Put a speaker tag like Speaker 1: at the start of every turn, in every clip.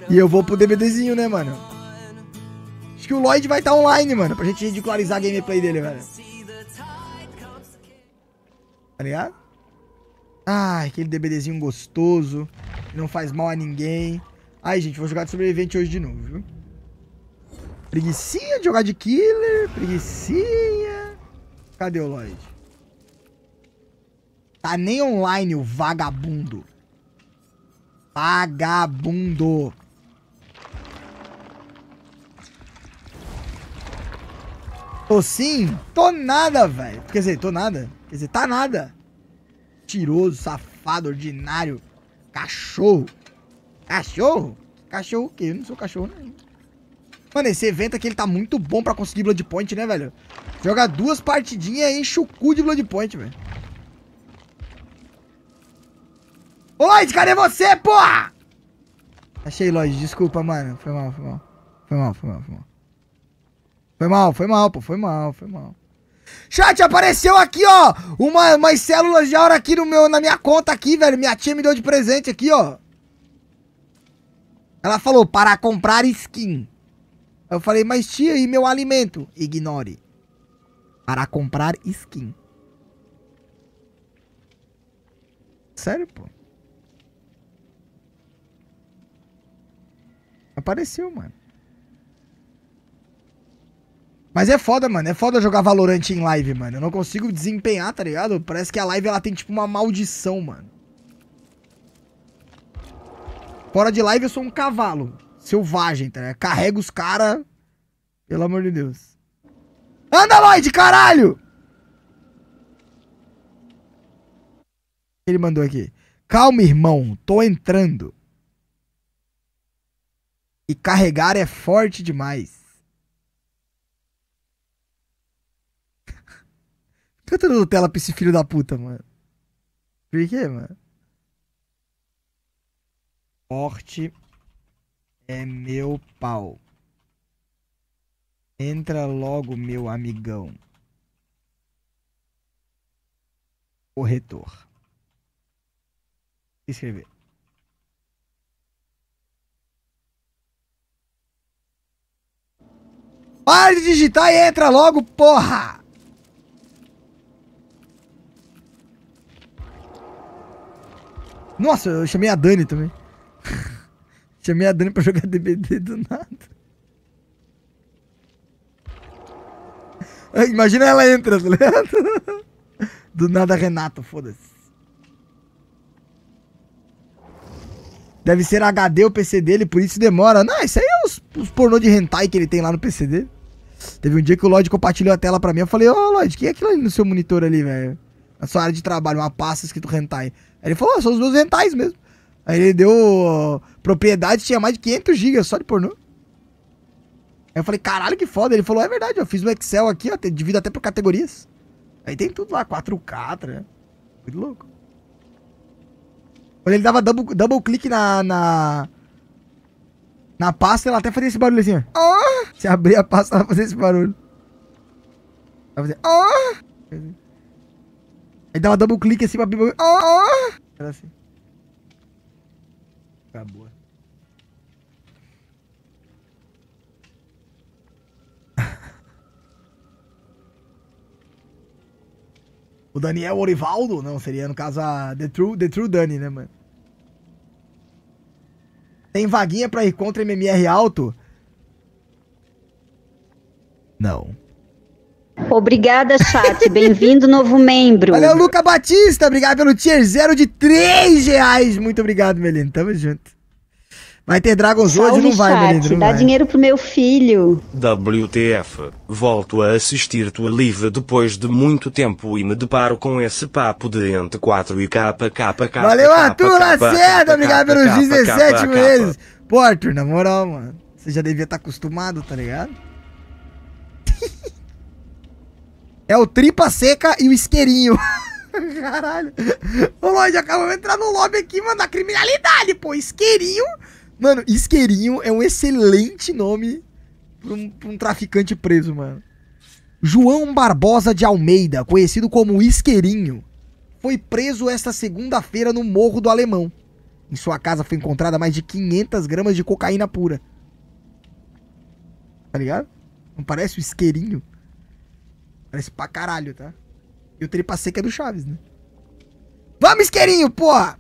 Speaker 1: E eu vou pro DBDzinho, né, mano? Acho que o Lloyd vai estar online, mano, pra gente ridicularizar a gameplay dele, velho. Tá ligado? Ai, aquele DBDzinho gostoso. Que não faz mal a ninguém. Ai, gente, vou jogar de sobrevivente hoje de novo, viu? Preguicinha de jogar de killer. Preguicinha. Cadê o Lloyd? Tá nem online o vagabundo. Vagabundo. Tô sim? Tô nada, velho. Quer dizer, tô nada. Quer dizer, tá nada. Mentiroso, safado, ordinário. Cachorro. Cachorro? Cachorro o quê? Eu não sou cachorro, não. Mano, esse evento aqui, ele tá muito bom pra conseguir Blood Point, né, velho? Joga 2 partidinhas e enche o cu de Blood Point, velho. Ô, Lloyd, cadê você, porra? Achei, Lloyd. Desculpa, mano. Foi mal, foi mal. Foi mal, foi mal, foi mal. Foi mal, foi mal, pô. Foi mal, foi mal. Chat, apareceu aqui, ó. Umas células de aura aqui na minha conta aqui, velho. Minha tia me deu de presente aqui, ó. Ela falou, para comprar skin. Eu falei, mas tia, e meu alimento? Ignore. Para comprar skin. Sério, pô. Apareceu, mano. Mas é foda, mano. É foda jogar Valorant em live, mano. Eu não consigo desempenhar, tá ligado? Parece que a live, ela tem, tipo, uma maldição, mano. Fora de live, eu sou um cavalo. Selvagem, tá ligado? Carrega os caras. Pelo amor de Deus. Anda, Lloyd, caralho! Ele mandou aqui. Calma, irmão. Tô entrando. E carregar é forte demais. Canta no Nutella pra esse filho da puta, mano. Por quê, mano? Forte é meu pau. Entra logo, meu amigão. Corretor. Escrever. Para de digitar e entra logo, porra! Nossa, eu chamei a Dani também. Chamei a Dani pra jogar DBD do nada. Imagina ela entra, tá ligado? Do nada, Renato, foda-se. Deve ser HD o PC dele, por isso demora. Não, isso aí é os pornô de hentai que ele tem lá no PC dele. Teve um dia que o Lloyd compartilhou a tela pra mim. Eu falei, ô Lloyd, o que é aquilo ali no seu monitor ali, velho? Na sua área de trabalho, uma pasta escrito hentai. Aí ele falou, são os meus hentais mesmo. Aí ele deu propriedade, tinha mais de 500 GB só de pornô. Aí eu falei, caralho, que foda. Ele falou, é verdade, eu fiz um Excel aqui, ó, divido até por categorias. Aí tem tudo lá, 4K, né? Muito louco. Quando ele dava double clique na pasta, ela até fazia esse barulho assim, ó. Se abrir a pasta, ela fazia esse barulho. Ela fazia, aí dava double clique assim pra abrir. Era assim. Acabou. O Daniel Orivaldo? Não, seria no caso a The True Dani, né, mano? Tem vaguinha pra ir contra MMR alto? Não.
Speaker 2: Obrigada, chat. Bem-vindo, novo membro.
Speaker 1: Valeu, Luca Batista. Obrigado pelo tier 0 de R$3. Muito obrigado, Melino. Tamo junto. Vai ter Dragons hoje ou não vai, Melino? Não
Speaker 2: dá
Speaker 1: vai.
Speaker 2: dinheiro pro meu filho.
Speaker 3: WTF, volto a assistir tua live depois de muito tempo e me deparo com esse papo de entre 4 e KKK.
Speaker 1: Valeu, Arthur Lacerda. Obrigado pelos 17 meses. Pô, Arthur, na moral, mano. Você já devia estar acostumado, tá ligado? É o tripa seca e o isqueirinho. Caralho. Ô, Lloyd, acabamos de entrar no lobby aqui, mano, da criminalidade, pô. Isqueirinho. Mano, isqueirinho é um excelente nome pra um traficante preso, mano. João Barbosa de Almeida, conhecido como Isqueirinho, foi preso esta segunda-feira no Morro do Alemão. Em sua casa foi encontrada mais de 500 gramas de cocaína pura. Tá ligado? Não parece o isqueirinho? Parece pra caralho, tá? E o tripa seca é do Chaves, né? Vamos, isqueirinho, porra!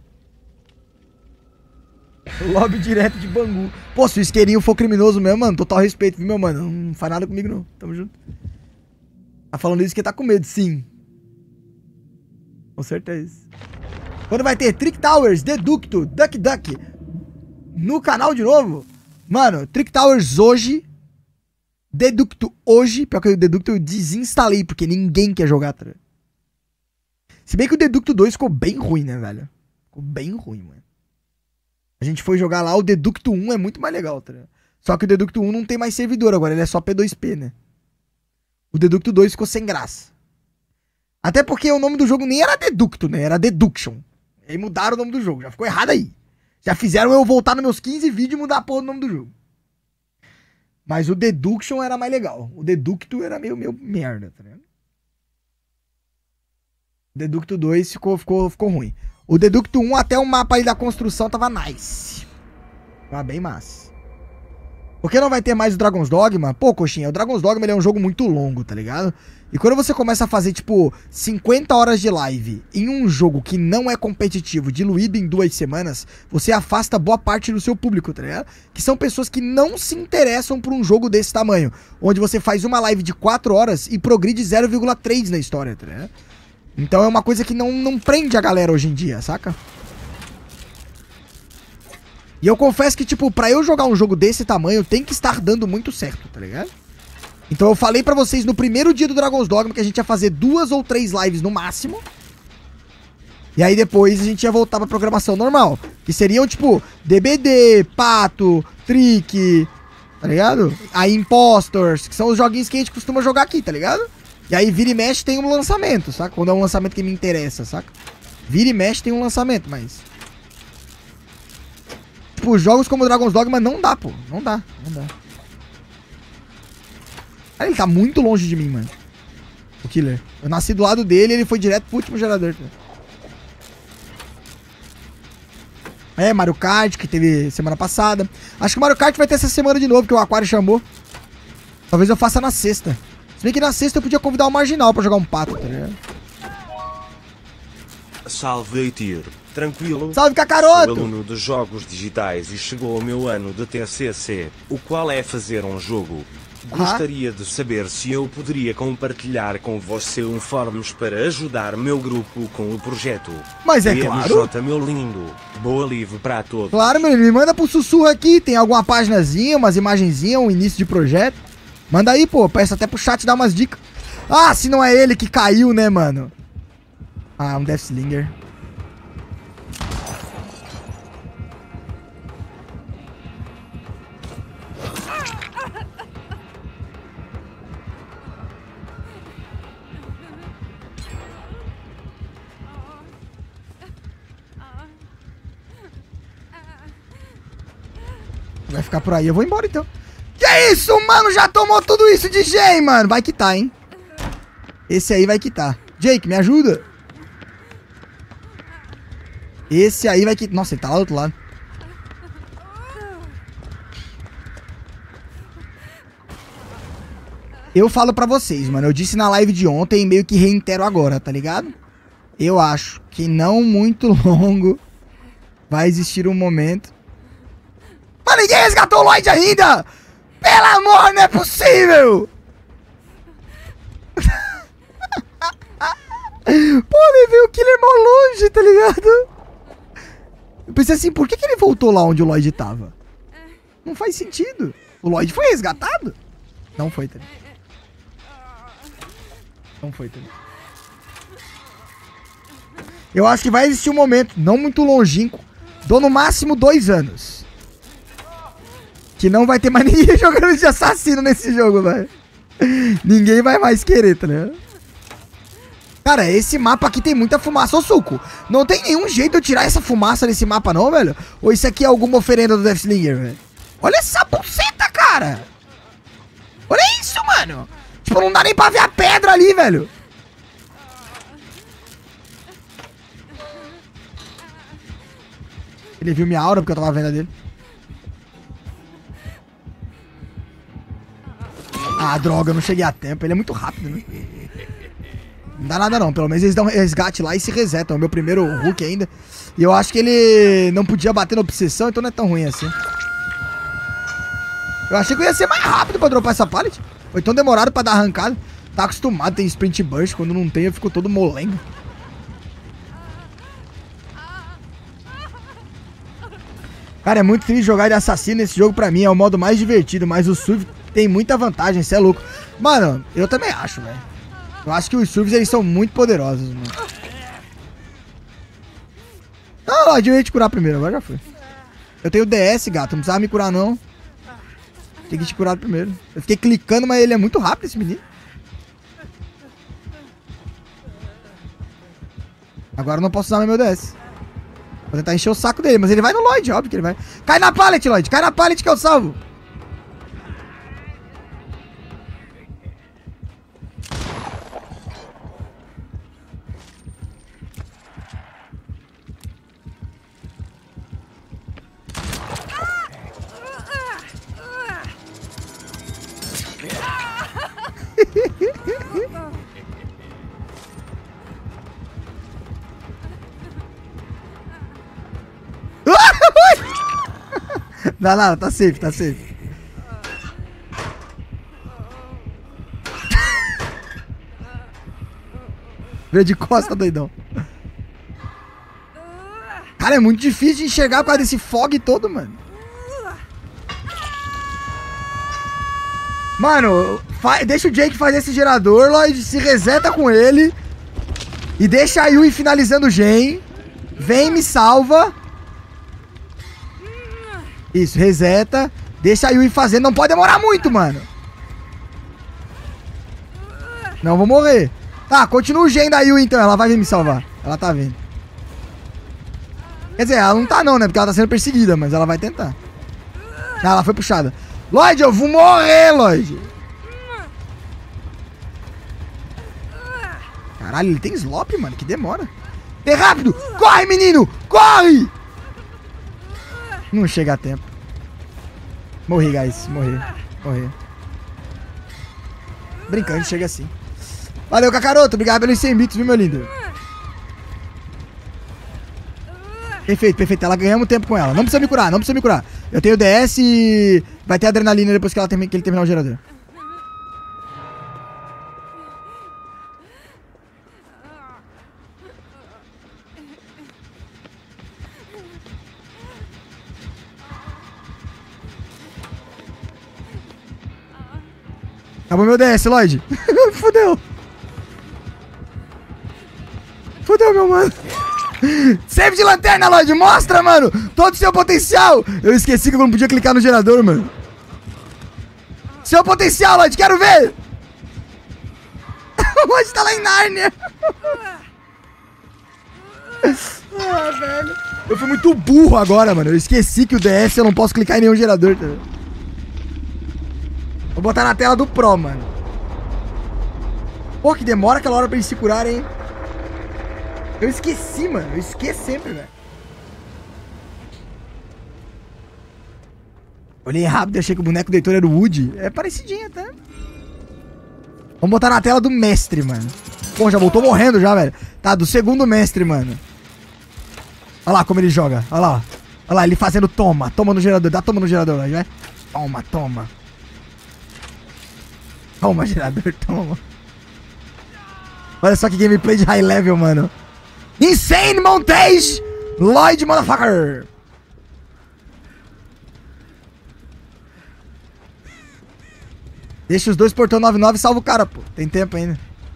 Speaker 1: Lobby direto de Bangu. Pô, se o isqueirinho for criminoso mesmo, mano, total respeito, viu, meu mano? Não faz nada comigo, não. Tamo junto. Tá falando isso que tá com medo, sim. Com certeza. Quando vai ter Trick Towers, Deducto, Duck Duck no canal de novo? Mano, Trick Towers hoje. Deducto hoje. Pior que o Deducto eu desinstalei, porque ninguém quer jogar, tá? Se bem que o Deducto 2 ficou bem ruim, né, velho? Ficou bem ruim, mano. A gente foi jogar lá, o Deducto 1 é muito mais legal, tá? Só que o Deducto 1 não tem mais servidor agora, ele é só P2P, né? O Deducto 2 ficou sem graça. Até porque o nome do jogo nem era Deducto, né? Era Deduction. E aí mudaram o nome do jogo, já ficou errado aí. Já fizeram eu voltar nos meus 15 vídeos e mudar a porra do nome do jogo. Mas o Deduction era mais legal. O Deducto era meio merda, tá ligado? O Deducto 2 ficou ruim. O Deducto 1 até o mapa ali da construção tava nice. Tava bem massa. Por que não vai ter mais o Dragon's Dogma? Pô, coxinha, o Dragon's Dogma ele é um jogo muito longo, tá ligado? E quando você começa a fazer, tipo, 50 horas de live em um jogo que não é competitivo, diluído em 2 semanas, você afasta boa parte do seu público, tá ligado? Que são pessoas que não se interessam por um jogo desse tamanho, onde você faz uma live de 4 horas e progride 0,3 na história, tá ligado? Então é uma coisa que não prende a galera hoje em dia, saca? E eu confesso que, tipo, pra eu jogar um jogo desse tamanho, tem que estar dando muito certo, tá ligado? Então eu falei pra vocês no primeiro dia do Dragon's Dogma que a gente ia fazer 2 ou 3 lives no máximo. E aí depois a gente ia voltar pra programação normal. Que seriam, tipo, DBD, Pato, Trick, tá ligado? Aí Impostors, que são os joguinhos que a gente costuma jogar aqui, tá ligado? E aí vira e mexe tem um lançamento, saca? Quando é um lançamento que me interessa, saca? Vira e mexe tem um lançamento, mas... Tipo, jogos como Dragon's Dogma não dá, pô. Não dá. Cara, ele tá muito longe de mim, mano. O Killer. Eu nasci do lado dele e ele foi direto pro último gerador. É, Mario Kart, que teve semana passada. Acho que o Mario Kart vai ter essa semana de novo, que o Aquário chamou. Talvez eu faça na sexta. Se bem que na sexta eu podia convidar o Marginal pra jogar um pato, tá ligado?
Speaker 3: Salve, Eitir. Tranquilo?
Speaker 1: Salve, Kakaroto!
Speaker 3: Sou aluno de jogos digitais e chegou o meu ano de TCC, o qual é fazer um jogo. Gostaria de saber se eu poderia compartilhar com você um fóruns para ajudar meu grupo com o projeto.
Speaker 1: Mas é claro!
Speaker 3: Meu lindo. Boa livre pra todos.
Speaker 1: Claro, meu lindo. Me manda pro sussurro aqui. Tem alguma paginazinha, umas imagenzinhas, um início de projeto. Manda aí, pô. Peço até pro chat dar umas dicas. Ah, se não é ele que caiu, né, mano? Ah, um Deathslinger. Vai ficar por aí, eu vou embora então. Que isso, mano? Já tomou tudo isso de Jay, mano. Vai quitar, hein? Esse aí vai quitar. Jake, me ajuda. Esse aí vai quitar. Nossa, ele tá lá do outro lado. Eu falo pra vocês, mano. Eu disse na live de ontem e meio que reitero agora, tá ligado? Eu acho que não muito longo vai existir um momento. Mas ninguém resgatou o Lloyd ainda! Pelo amor, não é possível! Pô, veio o Killer mó longe, tá ligado? Eu pensei assim, por que ele voltou lá onde o Lloyd tava? Não faz sentido. O Lloyd foi resgatado? Não foi também. Não foi também. Eu acho que vai existir um momento, não muito longínquo, dou no máximo 2 anos, que não vai ter mais ninguém jogando de assassino nesse jogo, velho. Ninguém vai mais querer, tá ligado? Cara, esse mapa aqui tem muita fumaça. Ô, Suco, não tem nenhum jeito de eu tirar essa fumaça desse mapa, não, velho? Ou isso aqui é alguma oferenda do Deathslinger, velho? Olha essa buceta, cara! Olha isso, mano! Tipo, não dá nem pra ver a pedra ali, velho! Ele viu minha aura porque eu tava vendo a dele. Ah, droga, eu não cheguei a tempo. Ele é muito rápido, né? Não dá nada não. Pelo menos eles dão um resgate lá e se resetam. É o meu primeiro Hulk ainda. E eu acho que ele não podia bater na obsessão, então não é tão ruim assim. Eu achei que eu ia ser mais rápido pra dropar essa pallet. Foi tão demorado pra dar arrancada. Tá acostumado, tem sprint burst. Quando não tem, eu fico todo molengo. Cara, é muito triste jogar de assassino nesse jogo pra mim. É o modo mais divertido, mas o surf tem muita vantagem, cê é louco. Mano, eu também acho, velho. Eu acho que os surfs, eles são muito poderosos, mano. Não, eu ia te curar primeiro, agora já foi. Eu tenho DS, gato, não precisava me curar, não. Tem que te curar primeiro. Eu fiquei clicando, mas ele é muito rápido, esse menino. Agora eu não posso usar meu DS. Vou tentar encher o saco dele, mas ele vai no Lloyd, óbvio que ele vai. Cai na pallet, Lloyd, cai na pallet que eu salvo. Dá nada, tá safe, tá safe. Veio de costa, doidão. Cara, é muito difícil de enxergar por causa desse fog todo, mano. Mano, deixa o Jake fazer esse gerador, Lloyd, se reseta com ele. E deixa a Yui finalizando o gen. Vem, me salva. Isso, reseta. Deixa a Yui fazendo. Não pode demorar muito, mano. Não, vou morrer. Tá, continua o gen da Yui então. Ela vai vir me salvar. Ela tá vindo. Quer dizer, ela não tá não, né? Porque ela tá sendo perseguida, mas ela vai tentar. Ah, ela foi puxada. Lloyd, eu vou morrer, Lloyd. Caralho, ele tem slop, mano. Que demora. É rápido. Corre, menino. Corre. Não chega a tempo. Morri, guys. Morri. Brincando, chega assim. Valeu, Kakaroto. Obrigado pelos 100 bits, viu, meu lindo? Perfeito, perfeito. Ela ganhamos tempo com ela. Não precisa me curar, não precisa me curar. Eu tenho DS e vai ter adrenalina depois que ele terminar o gerador. Acabou meu DS, Lloyd. Fudeu. Fudeu, meu mano. Save de lanterna, Lloyd. Mostra, mano. Todo o seu potencial. Eu esqueci que eu não podia clicar no gerador, mano. Seu potencial, Lloyd. Quero ver. O Lloyd tá lá em Nárnia. Ah, velho. Eu fui muito burro agora, mano. Eu esqueci que o DS eu não posso clicar em nenhum gerador, tá vendo? Vou botar na tela do Pro, mano. Pô, que demora aquela hora pra eles se curarem, hein? Eu esqueci, mano. Eu esqueço sempre, velho. Olhei rápido e achei que o boneco do Heitor era o Woody. É parecidinho até. Vamos botar na tela do mestre, mano. Pô, já voltou morrendo já, velho. Tá, do segundo mestre, mano. Olha lá como ele joga. Olha lá. Olha lá, ele fazendo toma. Toma no gerador. Dá toma no gerador, vai. Toma, toma. Toma, gerador, toma. Olha só que gameplay de high level, mano. Insane Montage! Lloyd, motherfucker! Deixa os dois portão 99 e salva o cara, pô. Tem tempo ainda.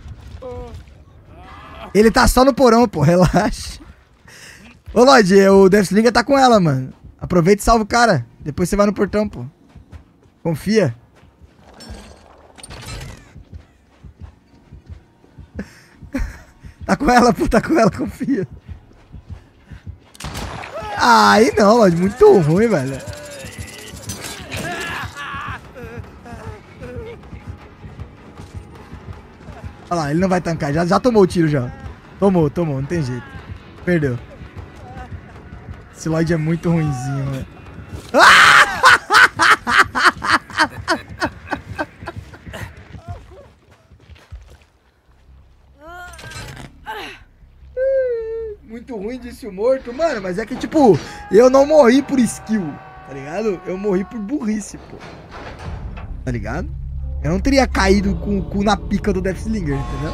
Speaker 1: Ele tá só no porão, pô. Relaxa. Ô, Lloyd, o Deathslinger tá com ela, mano. Aproveita e salva o cara. Depois você vai no portão, pô. Confia. Tá com ela, pô, tá com ela, confia. Aí não, Lloyd, muito ruim, velho. Olha lá, ele não vai tancar, já tomou o tiro já. Tomou, não tem jeito. Perdeu. Esse Lloyd é muito ruinzinho, velho. Muito ruim, disse o morto. Mano, mas é que, tipo, eu não morri por skill, tá ligado? Eu morri por burrice, pô. Tá ligado? Eu não teria caído com o cu na pica do Deathslinger, entendeu?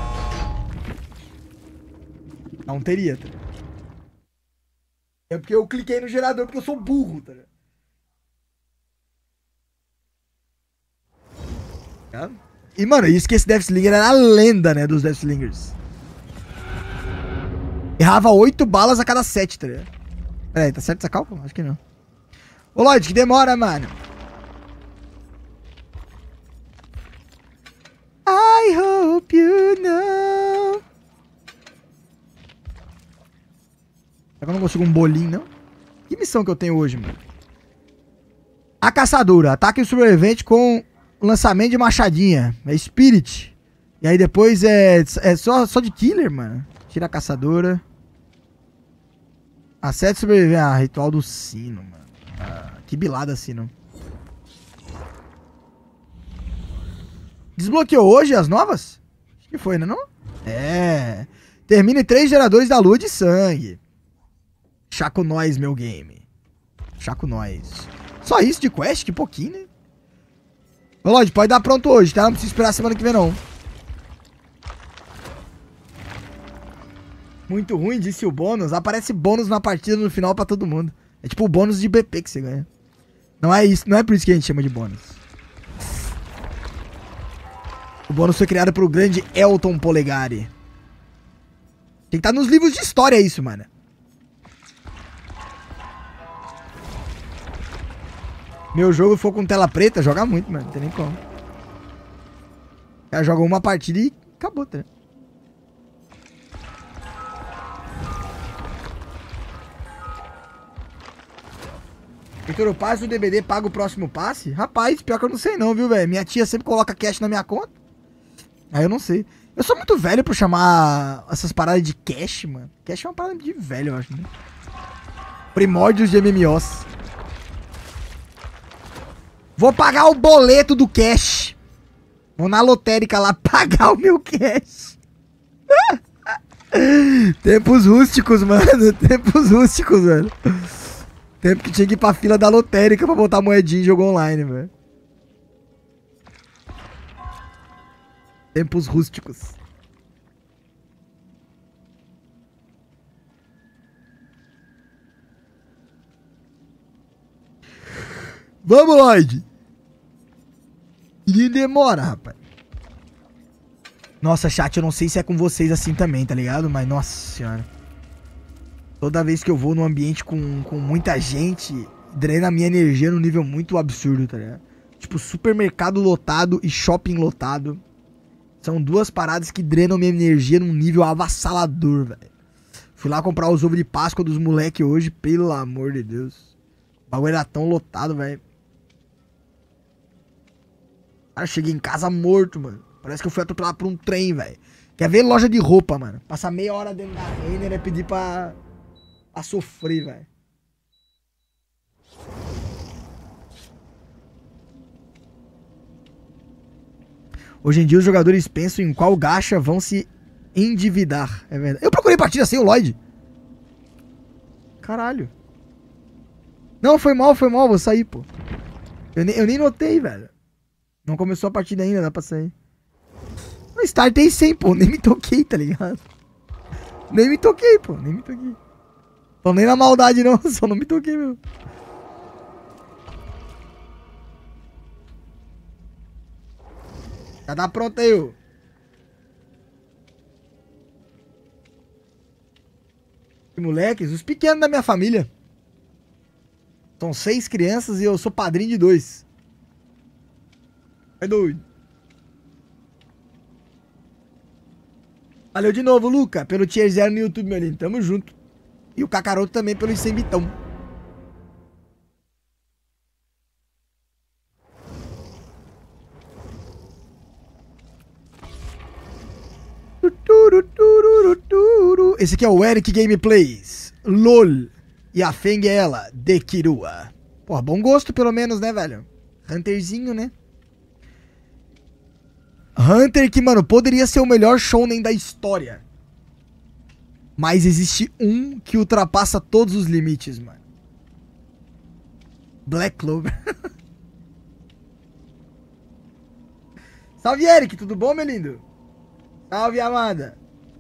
Speaker 1: Não teria, tá ligado? É porque eu cliquei no gerador porque eu sou burro, tá ligado? E, mano, isso que esse Deathslinger era a lenda, né, dos Deathslingers. Errava 8 balas a cada 7, tá ligado? Pera aí, tá certo essa cálcula? Acho que não. Ô, Lloyd, que demora, mano. I hope you know. Será que eu não consigo um bolinho, não? Que missão que eu tenho hoje, mano? A caçadora. Ataque o sobrevivente com lançamento de machadinha. É Spirit. E aí depois é só de killer, mano. Tira a caçadora. Acerte sobrevivente. Ah, ritual do sino, mano. Ah, que bilada sino. Desbloqueou hoje as novas? Acho que foi, né, não? É. Termine 3 geradores da lua de sangue. Chaco nós, meu game. Chaco nós. Só isso de quest? Que pouquinho, né? Ô, Lloyd, pode dar pronto hoje, tá? Não precisa esperar semana que vem, não. Muito ruim, disse o bônus. Aparece bônus na partida no final pra todo mundo. É tipo o bônus de BP que você ganha. Não é isso, não é por isso que a gente chama de bônus. O bônus foi criado pro grande Elton Polegari. Tem que estar nos livros de história isso, mano. Meu jogo for com tela preta, joga muito, mano. Não tem nem como. Ela joga uma partida e acabou, tá? Heitor, o passe do DBD paga o próximo passe? Rapaz, pior que eu não sei não, viu, velho? Minha tia sempre coloca cash na minha conta. Aí eu não sei. Eu sou muito velho pra chamar essas paradas de cash, mano. Cash é uma parada de velho, eu acho, né? Primórdios de MMOs. Vou pagar o boleto do cash. Vou na lotérica lá pagar o meu cash. Tempos rústicos, mano. Tempos rústicos, velho. Tempo que tinha que ir pra fila da lotérica pra botar moedinha em jogo online, velho. Tempos rústicos. Vamos, Lloyd. E demora, rapaz. Nossa, chat, eu não sei se é com vocês assim também, tá ligado? Mas, nossa senhora. Toda vez que eu vou num ambiente com muita gente, drena a minha energia num nível muito absurdo, tá ligado? Tipo, supermercado lotado e shopping lotado. São duas paradas que drenam minha energia num nível avassalador, velho. Fui lá comprar os ovos de Páscoa dos moleques hoje, pelo amor de Deus. O bagulho era tão lotado, velho. Cara, cheguei em casa morto, mano. Parece que eu fui atropelado por um trem, velho. Quer ver loja de roupa, mano? Passar meia hora dentro da Renner é pedir pra sofrer, velho. Hoje em dia os jogadores pensam em qual gacha vão se endividar. É verdade. Eu procurei partida sem o Lloyd. Caralho. Não, foi mal, vou sair, pô. Eu nem notei, velho. Não começou a partida ainda, dá pra sair. Eu startei sem, pô. Nem me toquei, tá ligado? Nem me toquei, pô. Nem me toquei. Tô nem na maldade, não. Só não me toquei, meu. Já tá pronto aí, ô. Moleques, os pequenos da minha família. São 6 crianças e eu sou padrinho de 2. É doido. Valeu de novo, Luca, pelo tier 0 no YouTube, meu lindo. Tamo junto. E o Kakaroto também pelo 100 bitão. Esse aqui é o Eric Gameplays. LOL. E a Feng é ela, de Kirua. Porra, bom gosto pelo menos, né, velho? Hunterzinho, né? Hunter que, mano, poderia ser o melhor shounen da história. Mas existe um que ultrapassa todos os limites, mano. Black Clover. Salve, Eric. Tudo bom, meu lindo? Salve, Amanda.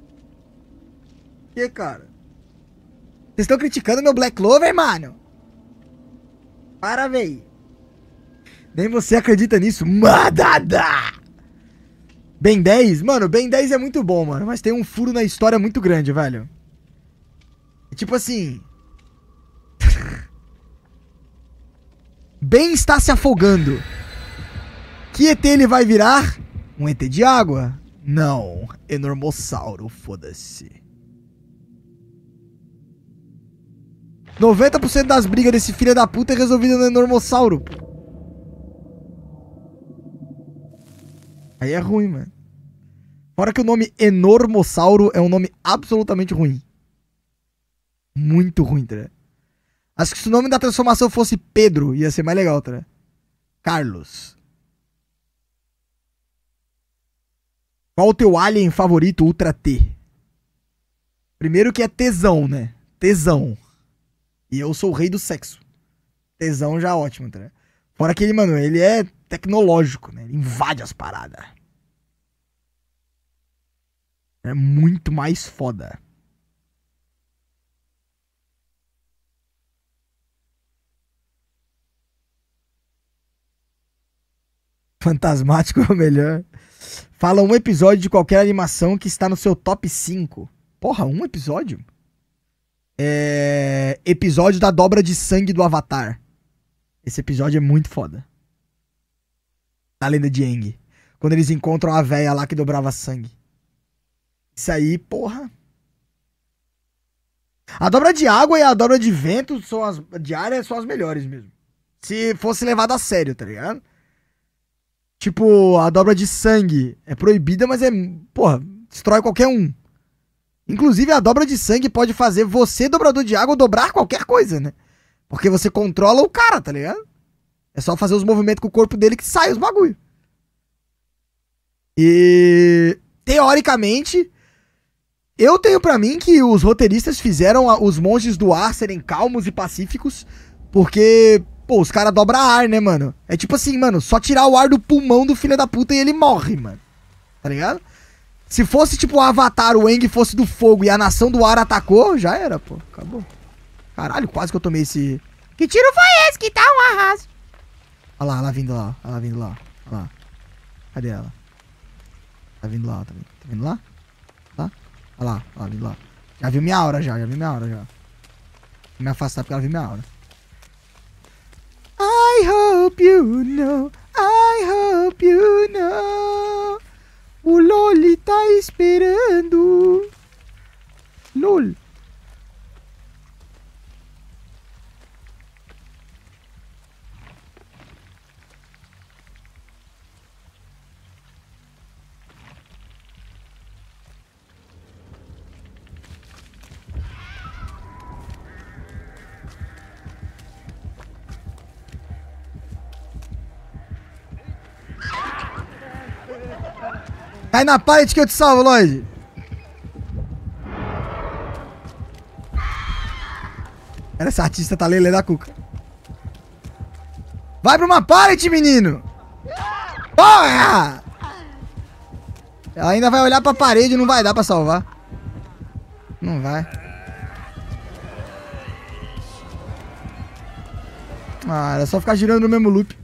Speaker 1: Que, cara? Vocês estão criticando meu Black Clover, mano? Para, véi. Nem você acredita nisso. Madada! Ben 10? Mano, Ben 10 é muito bom, mano. Mas tem um furo na história muito grande, velho. É tipo assim... Ben está se afogando. Que ET ele vai virar? Um ET de água? Não. Enormossauro, foda-se. 90% das brigas desse filho da puta é resolvida no Enormossauro. Aí é ruim, mano. Fora que o nome Enormossauro é um nome absolutamente ruim. Muito ruim, tá ligado? Acho que se o nome da transformação fosse Pedro, ia ser mais legal, tá ligado? Carlos. Qual o teu alien favorito Ultra T? Primeiro que é tesão, né? Tesão. E eu sou o rei do sexo. Tesão já é ótimo, tá ligado? Fora que ele, mano, ele é tecnológico, né? Ele invade as paradas. É muito mais foda. Fantasmático é o melhor. Fala um episódio de qualquer animação que está no seu top 5. Porra, um episódio? Episódio da dobra de sangue do Avatar. Esse episódio é muito foda. Da lenda de Aang. Quando eles encontram a véia lá que dobrava sangue. Isso aí, porra. A dobra de água e a dobra de vento são as de área são as melhores mesmo. Se fosse levado a sério, tá ligado? Tipo, a dobra de sangue é proibida, mas é, porra, destrói qualquer um. Inclusive, a dobra de sangue pode fazer você, dobrador de água, dobrar qualquer coisa, né? Porque você controla o cara, tá ligado? É só fazer os movimentos com o corpo dele que sai os bagulho. E, teoricamente, eu tenho pra mim que os roteiristas fizeram os monges do ar serem calmos e pacíficos, porque, pô, os caras dobram ar, né, mano? É tipo assim, mano, só tirar o ar do pulmão do filho da puta e ele morre, mano. Tá ligado? Se fosse tipo o Avatar, o Aang fosse do fogo e a nação do ar atacou, já era, pô. Acabou. Caralho, quase que eu tomei esse... Que tiro foi esse? Que tá um arraso. Olha lá, ela vindo lá. Ela vindo lá. Olha lá. Cadê ela? Tá vindo lá, tá vindo lá? Tá? Olha lá, ela vindo lá. Já viu minha aura, já viu minha aura, já. Vou me afastar porque ela viu minha aura. I hope you know, I hope you know. O Loli tá esperando. LOL. Cai na pallet que eu te salvo, Lloyd. Essa artista tá lelê da cuca. Vai pra uma pallet, menino! Porra! Ela ainda vai olhar pra parede e não vai dar pra salvar. Não vai. Ah, era só ficar girando no mesmo loop.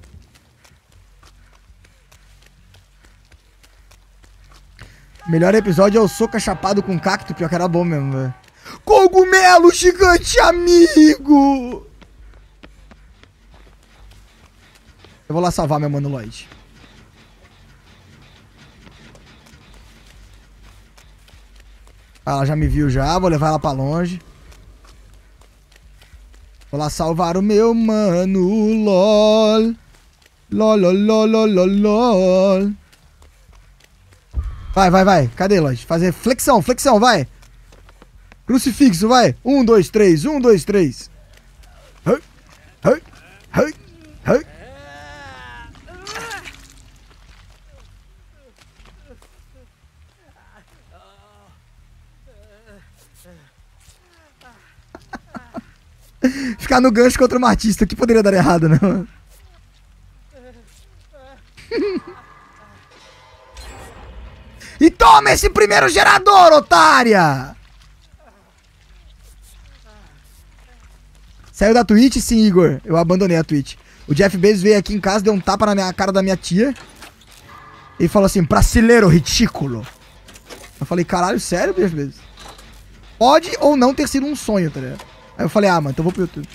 Speaker 1: Melhor episódio é o Soca chapado com cacto, pior que era bom mesmo, velho. Cogumelo gigante amigo! Eu vou lá salvar meu mano Lloyd. Ela já me viu já, vou levar ela pra longe. Vou lá salvar o meu mano, lol. Lol, lol, lol, lol, lol, lol. Vai, vai, vai. Cadê, Lloyd? Fazer flexão, flexão, vai. Crucifixo, vai. 1, 2, 3, 1, 2, 3. Hey, hey, hey. Ficar no gancho contra uma artista, o que poderia dar errado, né, mano? E toma esse primeiro gerador, otária! Saiu da Twitch? Sim, Igor. Eu abandonei a Twitch. O Jeff Bezos veio aqui em casa, deu um tapa na cara da minha tia. E falou assim, brasileiro ridículo. Eu falei, caralho, sério, Jeff Bezos? Pode ou não ter sido um sonho, tá ligado? Aí eu falei, ah, mano, então vou pro YouTube.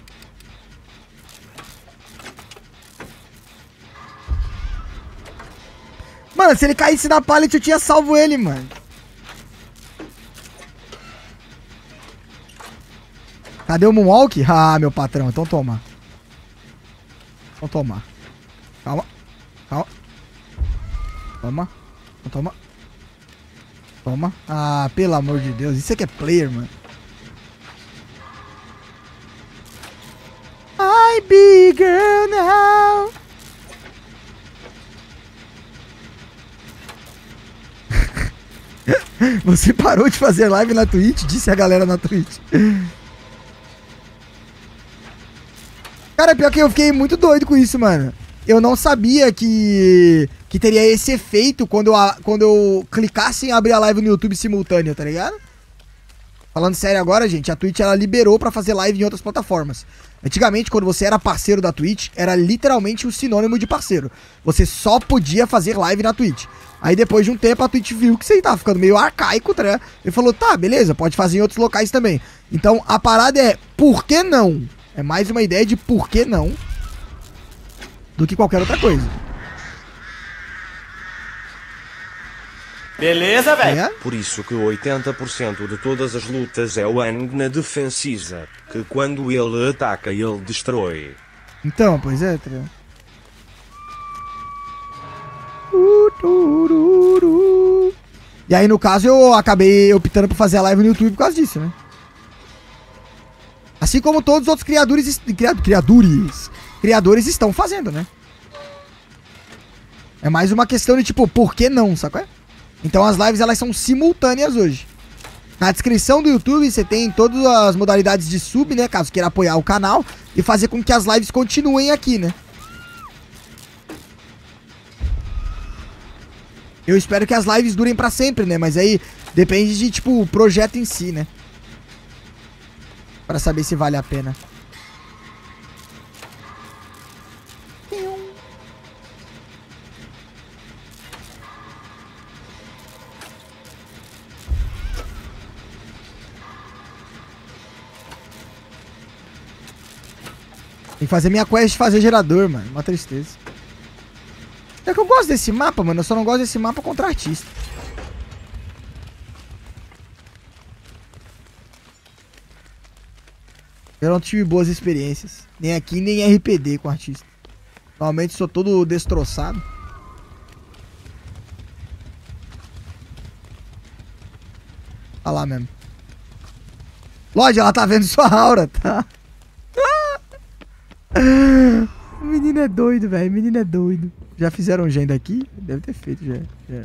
Speaker 1: Mano, se ele caísse na pallet, eu tinha salvo ele, mano. Cadê o Moonwalk? Ah, meu patrão, então toma. Então toma. Calma. Calma. Toma. Então toma. Toma. Ah, pelo amor de Deus. Isso aqui é player, mano. I be girl now. Você parou de fazer live na Twitch? Disse a galera na Twitch. Cara, pior que eu fiquei muito doido com isso, mano. Eu não sabia que teria esse efeito quando eu clicasse em abrir a live no YouTube simultâneo, tá ligado? Falando sério agora, gente, a Twitch ela liberou pra fazer live em outras plataformas. Antigamente, quando você era parceiro da Twitch, era literalmente um sinônimo de parceiro. Você só podia fazer live na Twitch. Aí depois de um tempo a Twitch viu que você tava ficando meio arcaico, tá ligado? E falou, tá, beleza, pode fazer em outros locais também. Então a parada é, por que não? É mais uma ideia de por que não do que qualquer outra coisa.
Speaker 4: Beleza, velho?
Speaker 1: É?
Speaker 3: Por isso que 80% de todas as lutas é o Ang na defensiva, que quando ele ataca, ele destrói.
Speaker 1: Então, pois é, tá ligado? E aí, no caso, eu acabei optando por fazer a live no YouTube por causa disso, né? Assim como todos os outros criadores estão fazendo, né? É mais uma questão de tipo, por que não, sacou? Então as lives elas são simultâneas hoje. Na descrição do YouTube você tem todas as modalidades de sub, né? Caso queira apoiar o canal e fazer com que as lives continuem aqui, né? Eu espero que as lives durem pra sempre, né? Mas aí depende de, tipo, o projeto em si, né? Pra saber se vale a pena. Tem que fazer minha quest de fazer gerador, mano. Uma tristeza. É que eu gosto desse mapa, mano. Eu só não gosto desse mapa contra artista. Eu não tive boas experiências. Nem aqui, nem em RPD com artista. Normalmente sou todo destroçado. Olha lá mesmo. Lorde, ela tá vendo sua aura, tá? O menino é doido, velho. O menino é doido. Já fizeram gen daqui? Deve ter feito já.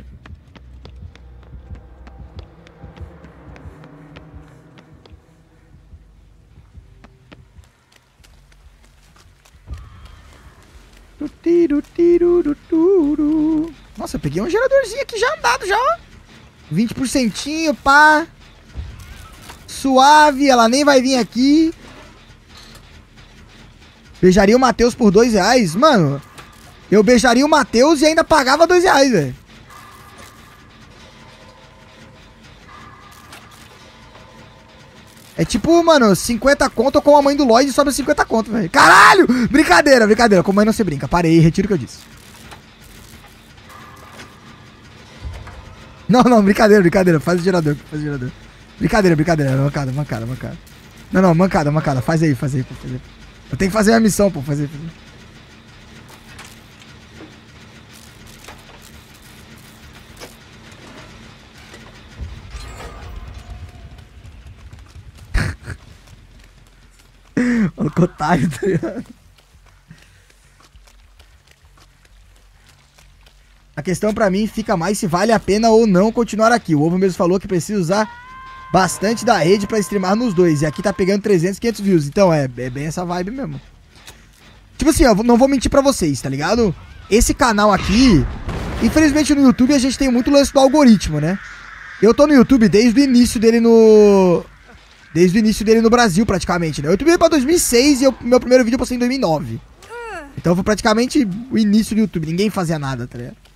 Speaker 1: Nossa, eu peguei um geradorzinho aqui já andado já, ó. 20%, pá. Suave, ela nem vai vir aqui. Beijaria o Matheus por R$2. Mano, eu beijaria o Matheus e ainda pagava R$2, velho. É tipo, mano, 50 conto com a mãe do Lloyd e sobra 50 conto, velho. Caralho! Brincadeira, brincadeira. Com a mãe não se brinca. Parei, retiro o que eu disse. Não, não, brincadeira, brincadeira. Faz o gerador, faz o gerador. Brincadeira, brincadeira. Mancada, mancada, mancada. Não, não, mancada, mancada. Faz aí, faz aí, pô, faz aí. Eu tenho que fazer a missão, pô. Fazer. Olha o otário, tá ligado? A questão pra mim fica mais se vale a pena ou não continuar aqui. O Ovo mesmo falou que precisa usar bastante da rede pra streamar nos dois. E aqui tá pegando 300, 500 views. Então é bem essa vibe mesmo. Tipo assim, ó, não vou mentir pra vocês, tá ligado? Esse canal aqui, infelizmente no YouTube a gente tem muito lance do algoritmo, né? Eu tô no YouTube desde o início dele no... Desde o início dele no Brasil, praticamente, né? Eu YouTube pra 2006 e meu primeiro vídeo eu postei em 2009. Então foi praticamente o início do YouTube. Ninguém fazia nada, tá ligado?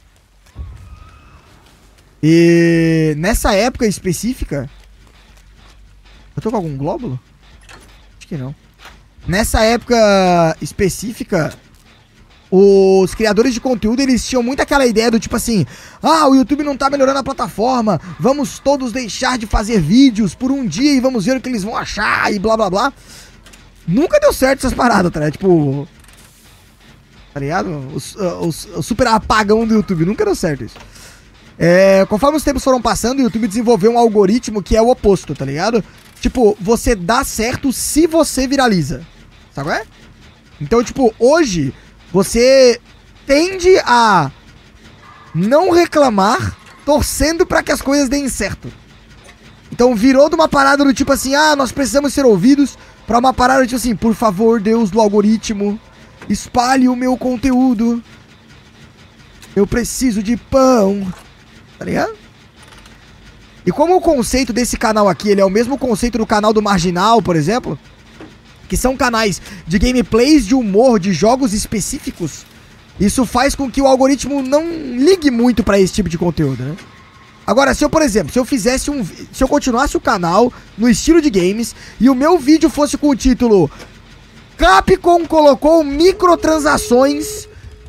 Speaker 1: E nessa época específica... Eu tô com algum glóbulo? Acho que não. Nessa época específica... Os criadores de conteúdo, eles tinham muito aquela ideia do tipo assim... Ah, o YouTube não tá melhorando a plataforma. Vamos todos deixar de fazer vídeos por um dia e vamos ver o que eles vão achar e blá blá blá. Nunca deu certo essas paradas, tá ligado? Tipo... Tá ligado? O super apagão do YouTube. Nunca deu certo isso. Conforme os tempos foram passando, o YouTube desenvolveu um algoritmo que é o oposto, tá ligado? Tipo, você dá certo se você viraliza. Sabe qual é? Então, tipo, hoje... Você tende a não reclamar, torcendo pra que as coisas deem certo. Então virou de uma parada do tipo assim, ah, nós precisamos ser ouvidos, pra uma parada do tipo assim, por favor, Deus do algoritmo, espalhe o meu conteúdo. Eu preciso de pão. Tá ligado? E como o conceito desse canal aqui, ele é o mesmo conceito do canal do Marginal, por exemplo... Que são canais de gameplays, de humor, de jogos específicos. Isso faz com que o algoritmo não ligue muito pra esse tipo de conteúdo, né? Agora, se eu, por exemplo, se eu continuasse o canal no estilo de games e o meu vídeo fosse com o título Capcom colocou microtransações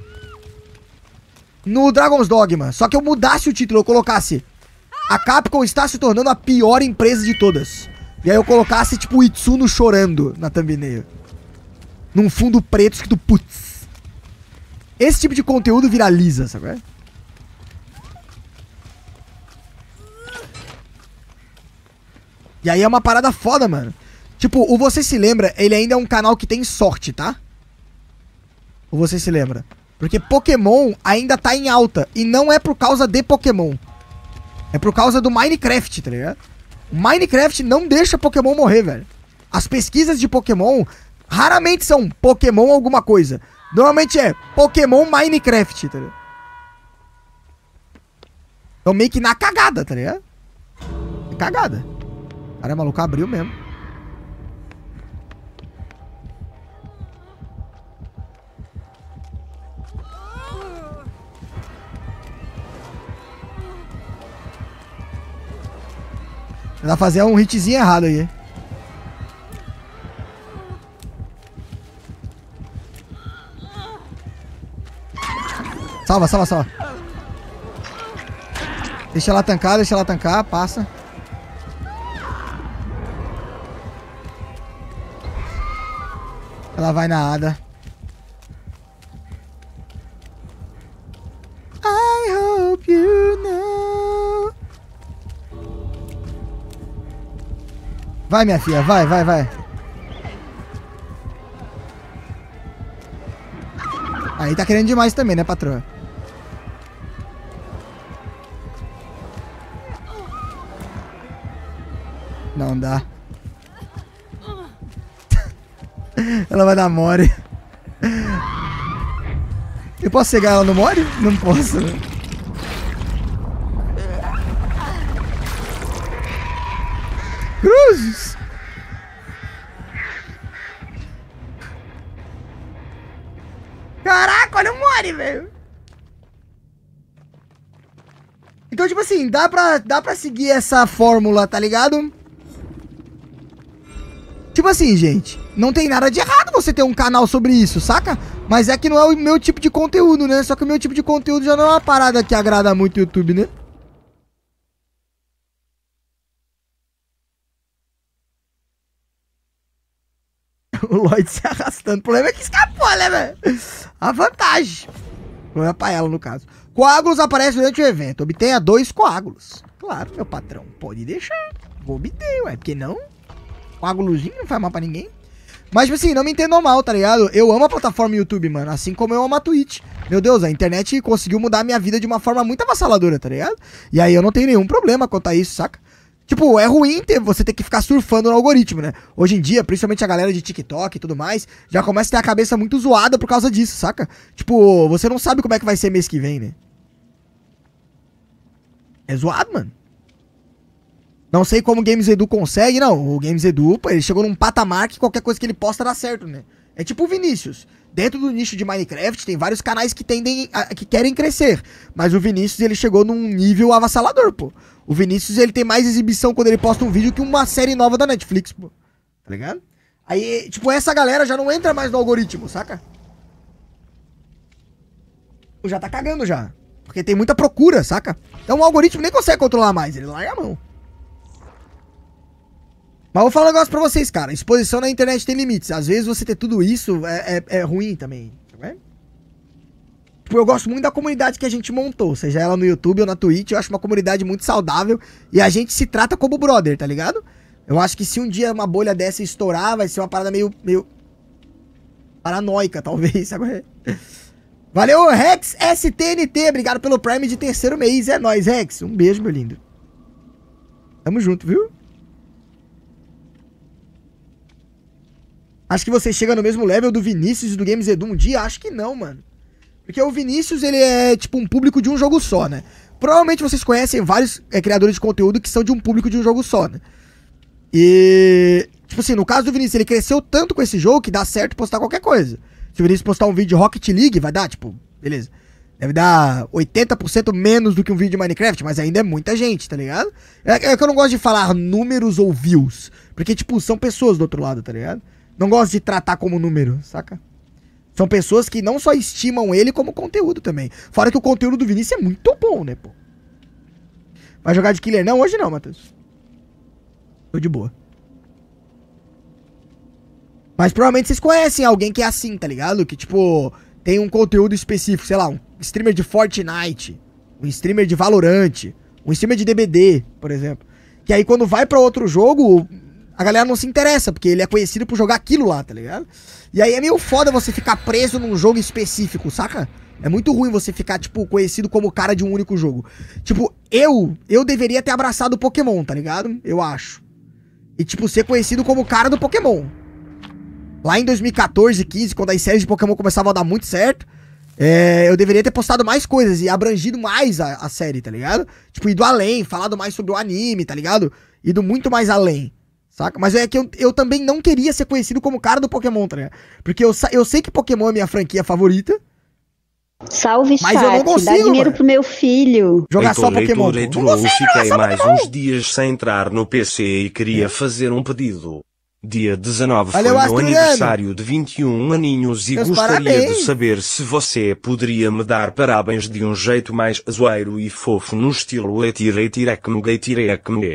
Speaker 1: no Dragon's Dogma, só que eu mudasse o título, eu colocasse a Capcom está se tornando a pior empresa de todas. E aí eu colocasse, tipo, o Itsuno chorando na thumbnail. Num fundo preto escrito putz. Esse tipo de conteúdo viraliza, sabe? E aí é uma parada foda, mano. Tipo, o Você Se Lembra, ele ainda é um canal que tem sorte, tá? O Você Se Lembra. Porque Pokémon ainda tá em alta. E não é por causa de Pokémon. É por causa do Minecraft, tá ligado? Minecraft não deixa Pokémon morrer, velho. As pesquisas de Pokémon raramente são Pokémon alguma coisa. Normalmente é Pokémon Minecraft, tá ligado? Então meio que na cagada, tá ligado? É cagada. Cara, maluco, abriu mesmo. Vai fazer um hitzinho errado aí. Salva, salva, salva. Deixa ela tancar, passa. Ela vai na Ada. I hope you know. Vai, minha filha, vai, vai, vai. Aí tá querendo demais também, né, patroa? Não dá. Ela vai dar mole. Eu posso cegar ela no mole? Não posso, né? Cruzes! Caraca, olha o Mori, velho! Então, tipo assim, dá pra seguir essa fórmula, tá ligado? Tipo assim, gente, não tem nada de errado você ter um canal sobre isso, saca? Mas é que não é o meu tipo de conteúdo, né? Só que o meu tipo de conteúdo já não é uma parada que agrada muito o YouTube, né? O Lloyd se arrastando. O problema é que escapou, né, velho? A vantagem. O problema é pra ela, no caso. Coágulos aparecem durante o evento. Obtenha 2 coágulos. Claro, meu patrão. Pode deixar. Vou obter, ué. Porque não? Coágulozinho não faz mal pra ninguém. Mas, tipo assim, não me entendam mal, tá ligado? Eu amo a plataforma YouTube, mano. Assim como eu amo a Twitch. Meu Deus, a internet conseguiu mudar a minha vida de uma forma muito avassaladora, tá ligado? E aí eu não tenho nenhum problema quanto a isso, saca? Tipo, é ruim você ter que ficar surfando no algoritmo, né? Hoje em dia, principalmente a galera de TikTok e tudo mais, já começa a ter a cabeça muito zoada por causa disso, saca? Tipo, você não sabe como é que vai ser mês que vem, né? É zoado, mano. Não sei como o Games Edu consegue, não. O Games Edu, pô, ele chegou num patamar que qualquer coisa que ele posta dá certo, né? É tipo o Vinícius. Dentro do nicho de Minecraft, tem vários canais que que querem crescer. Mas o Vinícius, ele chegou num nível avassalador, pô. O Vinícius, ele tem mais exibição quando ele posta um vídeo que uma série nova da Netflix, pô. Tá ligado? Aí, tipo, essa galera já não entra mais no algoritmo, saca? Já tá cagando já. Porque tem muita procura, saca? Então o algoritmo nem consegue controlar mais, ele larga a mão. Mas vou falar um negócio pra vocês, cara. Exposição na internet tem limites. Às vezes você ter tudo isso é ruim também. Tá? Tipo, eu gosto muito da comunidade que a gente montou. Seja ela no YouTube ou na Twitch. Eu acho uma comunidade muito saudável. E a gente se trata como brother, tá ligado? Eu acho que se um dia uma bolha dessa estourar, vai ser uma parada meio paranoica, talvez. Sabe? Valeu, Rex STNT. Obrigado pelo Prime de terceiro mês. É nóis, Rex. Um beijo, meu lindo. Tamo junto, viu? Acho que você chega no mesmo level do Vinícius e do Games Edu um dia? Acho que não, mano. Porque o Vinícius, ele é tipo um público de um jogo só, né? Provavelmente vocês conhecem vários criadores de conteúdo que são de um público de um jogo só, né? E... tipo assim, no caso do Vinícius, ele cresceu tanto com esse jogo que dá certo postar qualquer coisa. Se o Vinícius postar um vídeo de Rocket League, vai dar, tipo, beleza. Deve dar 80% menos do que um vídeo de Minecraft, mas ainda é muita gente, tá ligado? É que eu não gosto de falar números ou views. Porque, tipo, são pessoas do outro lado, tá ligado? Não gosto de tratar como número, saca? São pessoas que não só estimam ele, como conteúdo também. Fora que o conteúdo do Vinícius é muito bom, né, pô? Vai jogar de killer? Não, hoje não, Matheus. Tô de boa. Mas provavelmente vocês conhecem alguém que é assim, tá ligado? Que, tipo, tem um conteúdo específico, sei lá, um streamer de Fortnite, um streamer de Valorant, um streamer de DBD, por exemplo. Que aí quando vai pra outro jogo... a galera não se interessa, porque ele é conhecido por jogar aquilo lá, tá ligado? E aí é meio foda você ficar preso num jogo específico, saca? É muito ruim você ficar, tipo, conhecido como o cara de um único jogo. Tipo, eu deveria ter abraçado o Pokémon, tá ligado? Eu acho. E, tipo, ser conhecido como o cara do Pokémon. Lá em 2014, 15, quando as séries de Pokémon começavam a dar muito certo, eu deveria ter postado mais coisas e abrangido mais a série, tá ligado? Tipo, ido além, falado mais sobre o anime, tá ligado? Ido muito mais além. Saca? Mas é que eu também não queria ser conhecido como o cara do Pokémon, tá ligado? Porque eu sei que Pokémon é minha franquia favorita.
Speaker 2: Salve,
Speaker 1: mas
Speaker 2: chat.
Speaker 1: eu não consigo,
Speaker 2: dá dinheiro
Speaker 1: mano,
Speaker 2: pro meu filho.
Speaker 1: jogar só Pokémon.
Speaker 3: Eu fiquei mais uns dias sem entrar no PC e queria fazer um pedido. Dia 19 foi meu aniversário de 21 aninhos e gostaria de saber se você poderia me dar parabéns de um jeito mais zoeiro e fofo no estilo Etirecme.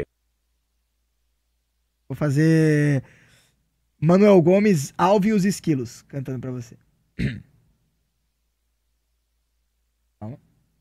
Speaker 1: Vou fazer Manuel Gomes, Alve e os Esquilos cantando pra você. Calma.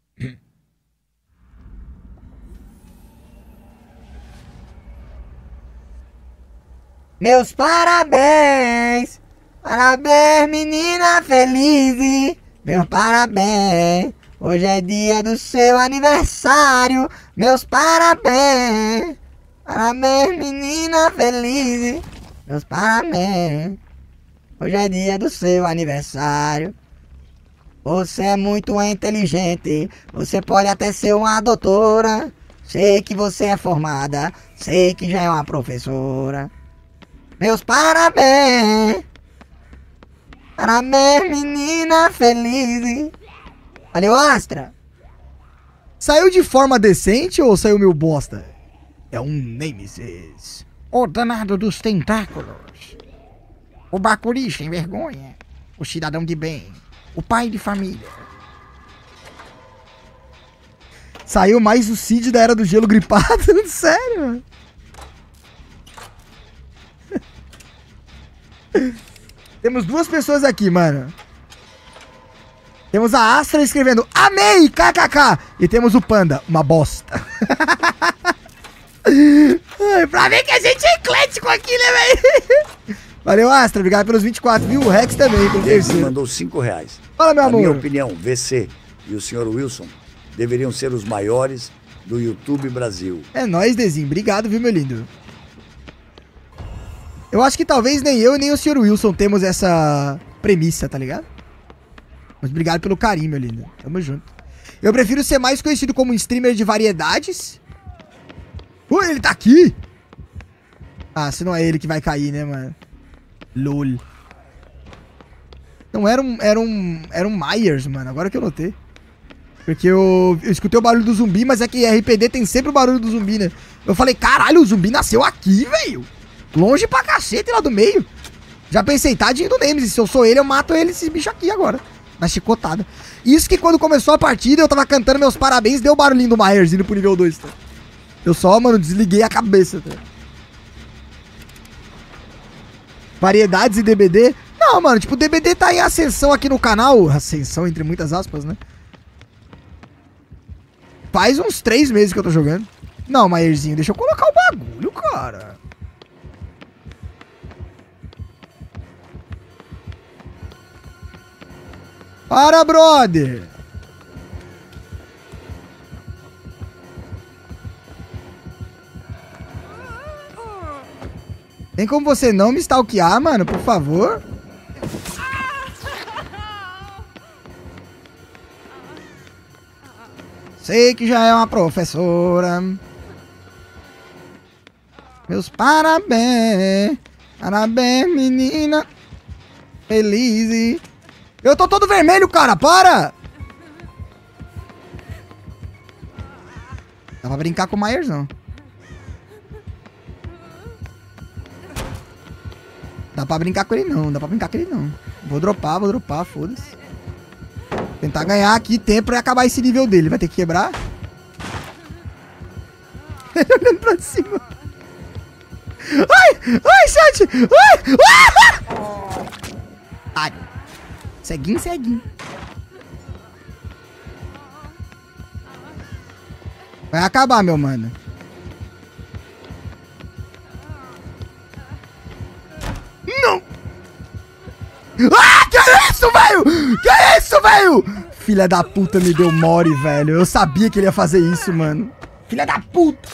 Speaker 1: Meus parabéns, parabéns menina feliz, meus parabéns, hoje é dia do seu aniversário, meus parabéns. Parabéns, menina feliz. Meus parabéns. Hoje é dia do seu aniversário. Você é muito inteligente. Você pode até ser uma doutora. Sei que você é formada. Sei que já é uma professora. Meus parabéns. Parabéns, menina feliz. Valeu, Astra. Saiu de forma decente ou saiu meio bosta? É um Nemesis. O danado dos tentáculos. O Bacuri sem vergonha. O cidadão de bem. O pai de família. Saiu mais o Cid da Era do Gelo gripado? Sério, mano? Temos duas pessoas aqui, mano. Temos a Astra escrevendo amei, kkk. E temos o Panda, uma bosta. Pra ver que a gente é eclético aqui, né, velho? Valeu, Astra. Obrigado pelos 24, viu? O Rex também, pelo
Speaker 4: Ele
Speaker 1: terceiro.
Speaker 4: mandou R$5.
Speaker 1: Fala, meu
Speaker 4: Na minha
Speaker 1: amor.
Speaker 4: opinião, VC e o senhor Wilson deveriam ser os maiores do YouTube Brasil.
Speaker 1: É nóis, Dezinho. Obrigado, viu, meu lindo? Eu acho que talvez nem eu e nem o Sr. Wilson temos essa premissa, tá ligado? Mas obrigado pelo carinho, meu lindo. Tamo junto. Eu prefiro ser mais conhecido como um streamer de variedades. Ui, ele tá aqui! Ah, se não é ele que vai cair, né, mano? LOL. Não, era um Myers, mano. Agora que eu notei. Porque eu escutei o barulho do zumbi, mas é que RPD tem sempre o barulho do zumbi, né? Eu falei, caralho, o zumbi nasceu aqui, velho. Longe pra cacete, lá do meio. Já pensei, tadinho do Nemesis. Se eu sou ele, eu mato ele, esses bichos aqui agora. Na chicotada. Isso que quando começou a partida, eu tava cantando meus parabéns, deu o barulhinho do Myers indo pro nível 2, tá? Eu só, mano, desliguei a cabeça, tá? Variedades e DBD? Não, mano, tipo, o DBD tá em ascensão aqui no canal. Ascensão, entre muitas aspas, né? Faz uns 3 meses que eu tô jogando. Não, Myerzinho, deixa eu colocar o bagulho, cara. Para, brother! Tem como você não me stalkear, mano, por favor? Sei que já é uma professora. Meus parabéns. Parabéns, menina. Feliz. Eu tô todo vermelho, cara, para! Dá pra brincar com o Myers, não. Dá pra brincar com ele, não. Dá pra brincar com ele, não. Vou dropar, foda-se. Tentar ganhar aqui tempo pra acabar esse nível dele. Vai ter que quebrar. Ele olhando pra cima. Ai! Ai, chat! Ai! Ah! Ai! Ceguinho, ceguinho. Vai acabar, meu mano. Não! Ah, que é isso, velho? Que é isso, velho? Filha da puta me deu mori, velho. Eu sabia que ele ia fazer isso, mano. Filha da puta!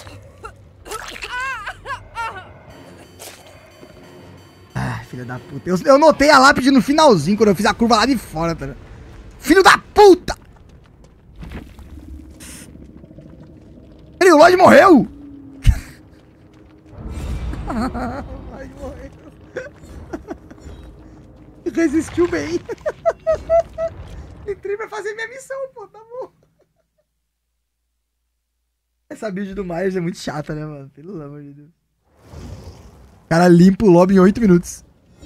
Speaker 1: Ah, filha da puta. Eu notei a lápide no finalzinho, quando eu fiz a curva lá de fora, tá? Filho da puta! Ele, o Lloyd morreu! Lloyd morreu. Resistiu bem. Entrei pra fazer minha missão, pô, tá bom. Essa build do Myers é muito chata, né, mano? Pelo amor de Deus. O cara limpa o lobby em 8 minutos.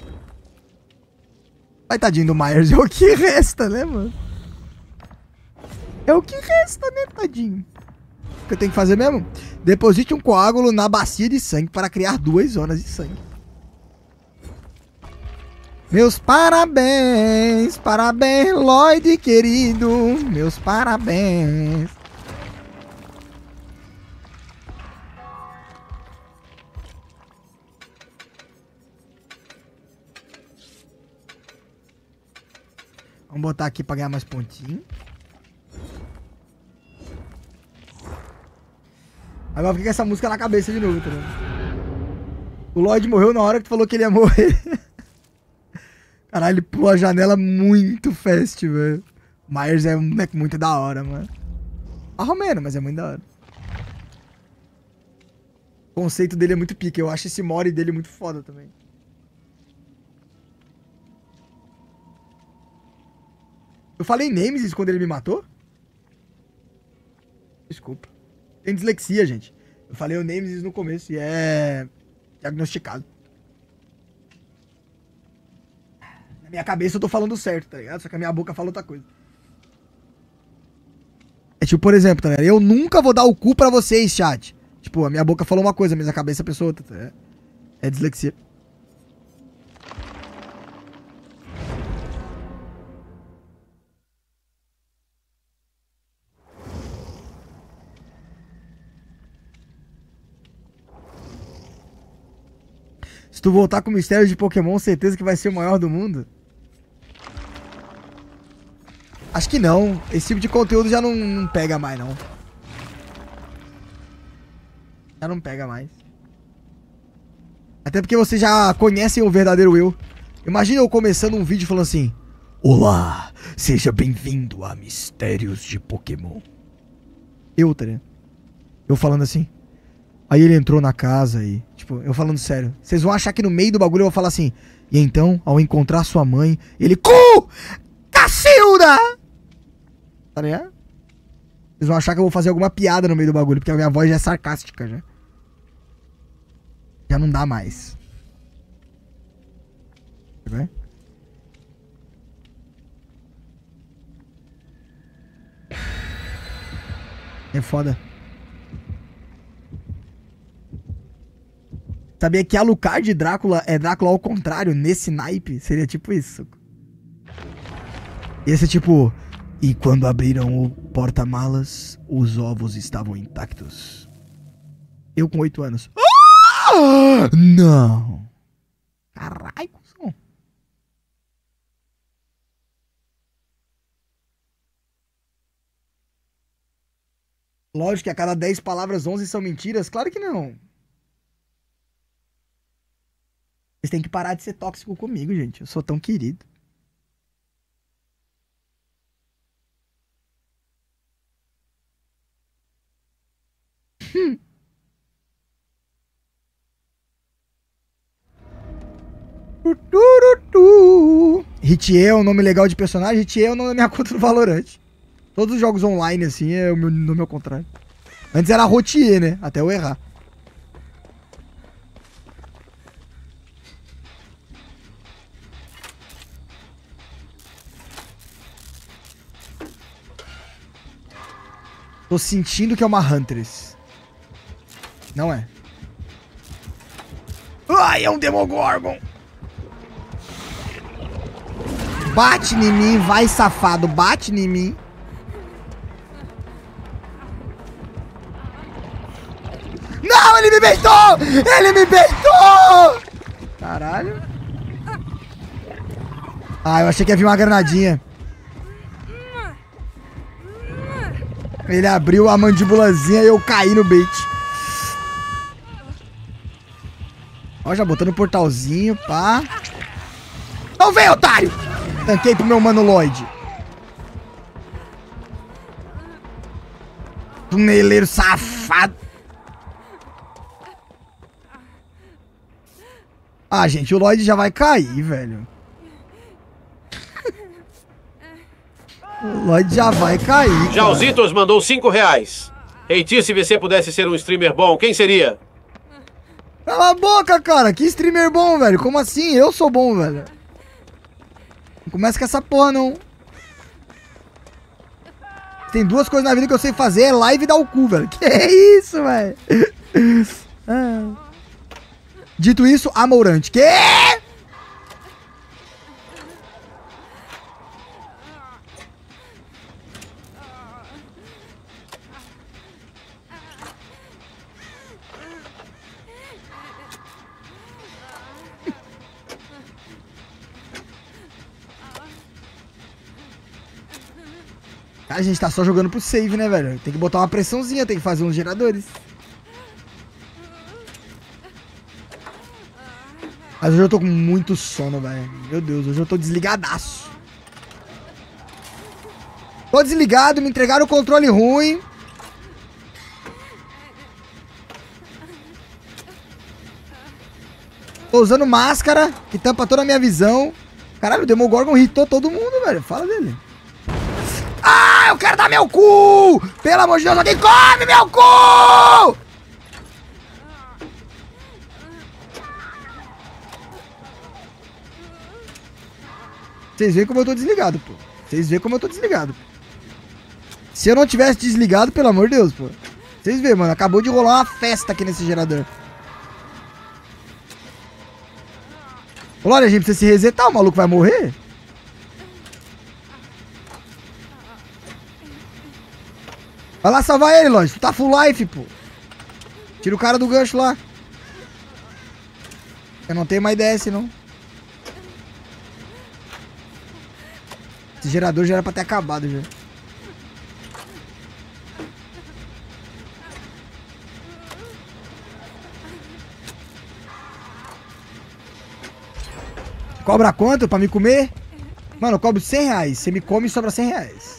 Speaker 1: Vai, tadinho do Myers. É o que resta, né, mano? É o que resta, né, tadinho? O que eu tenho que fazer mesmo? Deposite um coágulo na bacia de sangue para criar 2 zonas de sangue. Meus parabéns, parabéns, Lloyd querido. Meus parabéns. Vamos botar aqui pra ganhar mais pontinho. Agora fica com essa música na cabeça de novo, tá vendo? O Lloyd morreu na hora que tu falou que ele ia morrer. Caralho, ele pulou a janela muito fast, velho. Myers é um moleque muito da hora, mano. Arromeno, mas é muito da hora. O conceito dele é muito pique. Eu acho esse mori dele muito foda também. Eu falei Nemesis quando ele me matou? Desculpa. Tem dislexia, gente. Eu falei o Nemesis no começo e é diagnosticado. Na minha cabeça eu tô falando certo, tá ligado? Só que a minha boca fala outra coisa. É tipo, por exemplo, tá ligado? Eu nunca vou dar o cu pra vocês, chat. Tipo, a minha boca falou uma coisa, mas a cabeça pensou outra, tá ligado? É dislexia. tu voltar com o mistério de Pokémon, certeza que vai ser o maior do mundo? Acho que não. Esse tipo de conteúdo já não pega mais, não. Já não pega mais. Até porque vocês já conhecem o verdadeiro eu. Imagina eu começando um vídeo falando assim: olá, seja bem-vindo a Mistérios de Pokémon. Eu, tá ligado? Eu falando assim. Aí ele entrou na casa e... Tipo, eu falando sério. Vocês vão achar que no meio do bagulho eu vou falar assim: e então, ao encontrar sua mãe, ele... Cacilda! Tá ligado? Vocês vão achar que eu vou fazer alguma piada no meio do bagulho, porque a minha voz já é sarcástica, já. Já não dá mais. Vai? É foda. Sabia que Alucard de Drácula é Drácula ao contrário, nesse naipe? Seria tipo isso. Ia ser tipo... E quando abriram o porta-malas, os ovos estavam intactos. Eu com 8 anos. Ah! Não. Caralho, cuzão. Lógico que a cada 10 palavras, 11 são mentiras. Claro que não. Vocês têm que parar de ser tóxico comigo, gente. Eu sou tão querido. Ritier é um nome legal de personagem. Ritier é o nome da minha conta no Valorant. Todos os jogos online, assim, é o meu nome ao contrário. Antes era Rotier, né? Até eu errar. Tô sentindo que é uma Huntress. Não é. Ai, é um Demogorgon. Bate em mim, vai safado. Bate em mim. Não, ele me beitou! Ele me beitou! Caralho. Ah, eu achei que ia vir uma granadinha. Ele abriu a mandíbulazinha e eu caí no bait. Ó, já botando o portalzinho, pá. Não vem, otário! Tanquei pro meu mano Lloyd. Tuneleiro safado. Ah, gente, o Lloyd já vai cair, velho. O Lloyd já vai cair.
Speaker 5: Jalzitos mandou R$5. Reitir, se você pudesse ser um streamer bom, quem seria?
Speaker 1: Cala a boca, cara. Que streamer bom, velho. Como assim? Eu sou bom, velho. Não começa com essa porra, não. Tem duas coisas na vida que eu sei fazer. É live e dar o cu, velho. Que isso, velho? Ah. Dito isso, Amorante. Que? Cara, a gente tá só jogando pro save, né, velho? Tem que botar uma pressãozinha, tem que fazer uns geradores. Mas hoje eu tô com muito sono, velho. Meu Deus, hoje eu tô desligadaço. Tô desligado, me entregaram o controle ruim. Tô usando máscara, que tampa toda a minha visão. Caralho, o Demogorgon irritou todo mundo, velho. Fala dele. Ah, eu quero dar meu cu! Pelo amor de Deus, alguém come meu cu! Vocês veem como eu tô desligado, pô. Vocês veem como eu tô desligado. Se eu não tivesse desligado, pelo amor de Deus, pô. Vocês veem, mano. Acabou de rolar uma festa aqui nesse gerador. Olha, a gente precisa se resetar. O maluco vai morrer? Vai lá salvar ele, Lodge. Tu tá full life, pô. Tira o cara do gancho lá. Eu não tenho mais DS, não. Esse gerador já era pra ter acabado, já. Cobra quanto pra me comer? Mano, eu cobro 100 reais. Você me come e sobra 100 reais.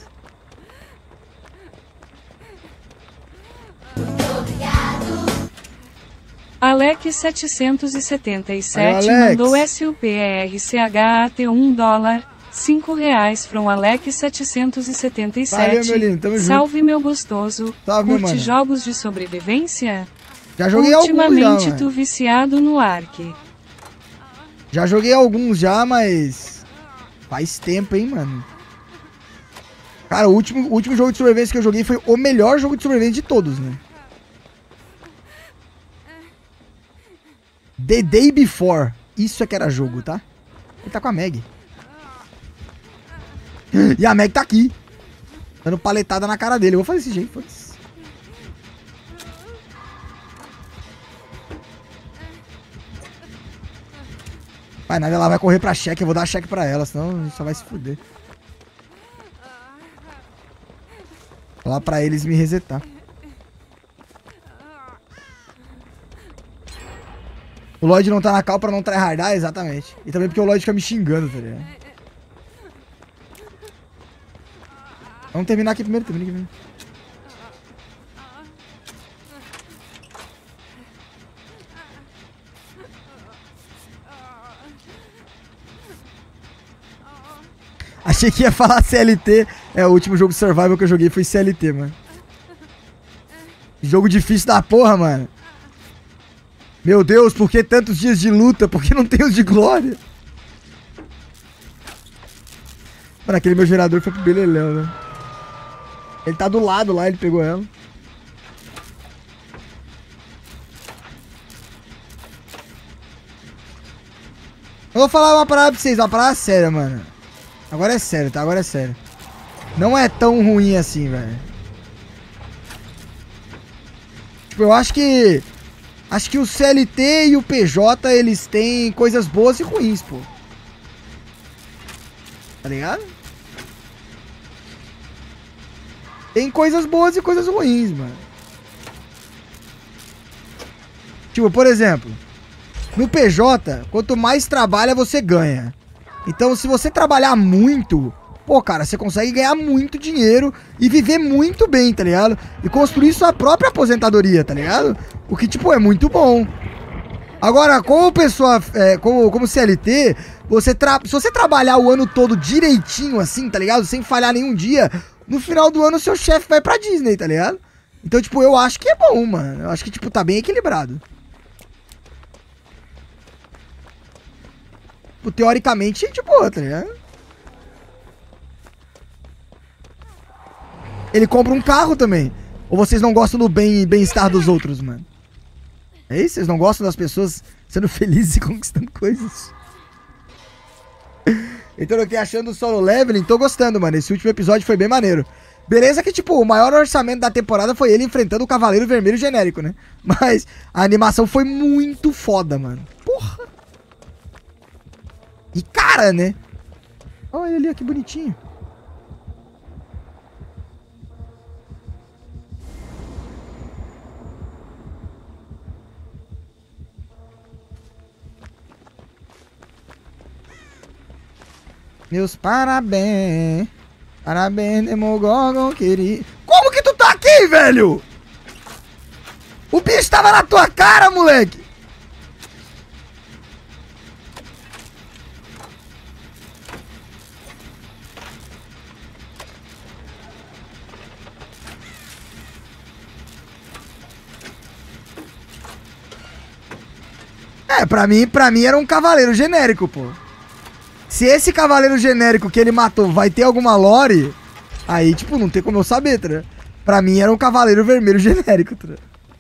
Speaker 6: Alex777
Speaker 1: Aí, Alex.
Speaker 6: mandou SUPERCHAT R$5 from Alex777.
Speaker 1: Valeu, meu lindo, tamo junto.
Speaker 6: Salve, meu gostoso.
Speaker 1: Salve, meu
Speaker 6: Curte
Speaker 1: mano.
Speaker 6: jogos de sobrevivência?
Speaker 1: Já joguei alguns já,
Speaker 6: Ultimamente
Speaker 1: mano.
Speaker 6: tu viciado no Ark.
Speaker 1: Já joguei alguns já, mas... Faz tempo, hein, mano. Cara, o último jogo de sobrevivência que eu joguei foi o melhor jogo de sobrevivência de todos, né? The Day Before. Isso é que era jogo, tá? Ele tá com a Meg. E a Meg tá aqui. Dando paletada na cara dele. Eu vou fazer desse jeito, foda-se. Vai nada, ela vai correr pra cheque. Eu vou dar cheque pra ela, senão só vai se fuder. Falar pra eles me resetar. O Lloyd não tá na cal pra não tryhardar, exatamente. E também porque o Lloyd fica me xingando, tá ligado? Vamos terminar aqui primeiro, termina aqui primeiro. Achei que ia falar CLT. É, o último jogo survival que eu joguei foi CLT, mano. Jogo difícil da porra, mano. Meu Deus, por que tantos dias de luta? Por que não tem os de glória? Mano, aquele meu gerador foi pro beleléu, né? Ele tá do lado lá, ele pegou ela. Eu vou falar uma parada pra vocês, uma parada séria, mano. Agora é sério, tá? Agora é sério. Não é tão ruim assim, velho. Tipo, eu acho que... Acho que o CLT e o PJ, eles têm coisas boas e ruins, pô. Tá ligado? Tem coisas boas e coisas ruins, mano. Tipo, por exemplo, no PJ, quanto mais trabalha, você ganha. Então, se você trabalhar muito, pô, cara, você consegue ganhar muito dinheiro e viver muito bem, tá ligado? E construir sua própria aposentadoria, tá ligado? O que, tipo, é muito bom. Agora, como pessoa, como CLT, se você trabalhar o ano todo direitinho, assim, tá ligado? Sem falhar nenhum dia, no final do ano, seu chefe vai pra Disney, tá ligado? Então, tipo, eu acho que é bom, mano. Eu acho que, tipo, tá bem equilibrado. Tipo, teoricamente, de boa, tá ligado? Ele compra um carro também. Ou vocês não gostam do bem-estar dos outros, mano? É isso? Vocês não gostam das pessoas sendo felizes e conquistando coisas? Então, eu tô achando o Solo Leveling, tô gostando, mano. Esse último episódio foi bem maneiro. Beleza que, tipo, o maior orçamento da temporada foi ele enfrentando o Cavaleiro Vermelho genérico, né? Mas a animação foi muito foda, mano. Porra! E cara, né? Olha ele ali, que bonitinho. Meus parabéns. Parabéns, Demogorgon, querido. Como que tu tá aqui, velho? O bicho tava na tua cara, moleque. É, pra mim era um cavaleiro genérico, pô. Se esse cavaleiro genérico que ele matou vai ter alguma lore, aí, tipo, não tem como eu saber, tá ligado? Pra mim era um cavaleiro vermelho genérico, tá ligado?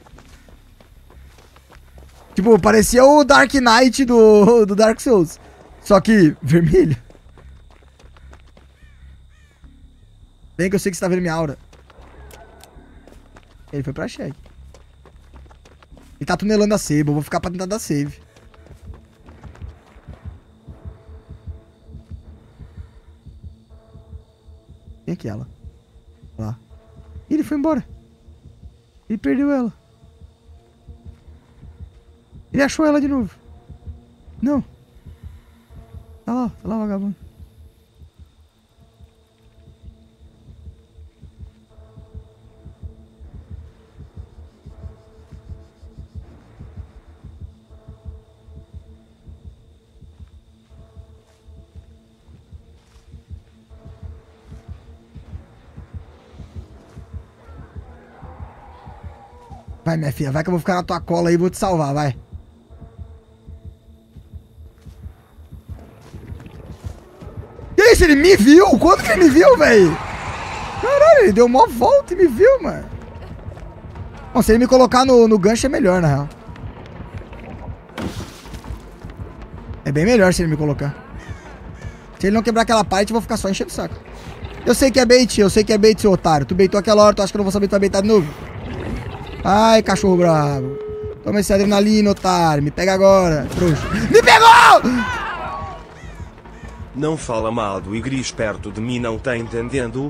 Speaker 1: Tipo, parecia o Dark Knight do Dark Souls. Só que vermelho. Bem que eu sei que você tá vendo minha aura. Ele foi pra check. Ele tá tunelando a save, eu vou ficar pra tentar dar save. aqui ela. Lá. E ele foi embora. Ele perdeu ela. Ele achou ela de novo. Não. Tá lá o vagabundo. Vai, minha filha, vai que eu vou ficar na tua cola aí e vou te salvar, vai. Que isso, ele me viu? Quando que ele me viu, velho? Caralho, ele deu uma volta e me viu, mano. Bom, se ele me colocar no gancho é melhor, na real. É bem melhor se ele me colocar. Se ele não quebrar aquela parte, eu vou ficar só enchendo o saco. Eu sei que é bait, seu otário. Tu baitou aquela hora, tu acha que eu não vou saber que tu vai baitar de novo? Ai, cachorro bravo. Toma esse adrenalina, otário. Me pega agora, trouxa. Me pegou!
Speaker 3: Não fala mal do Igris perto de mim, não tá entendendo?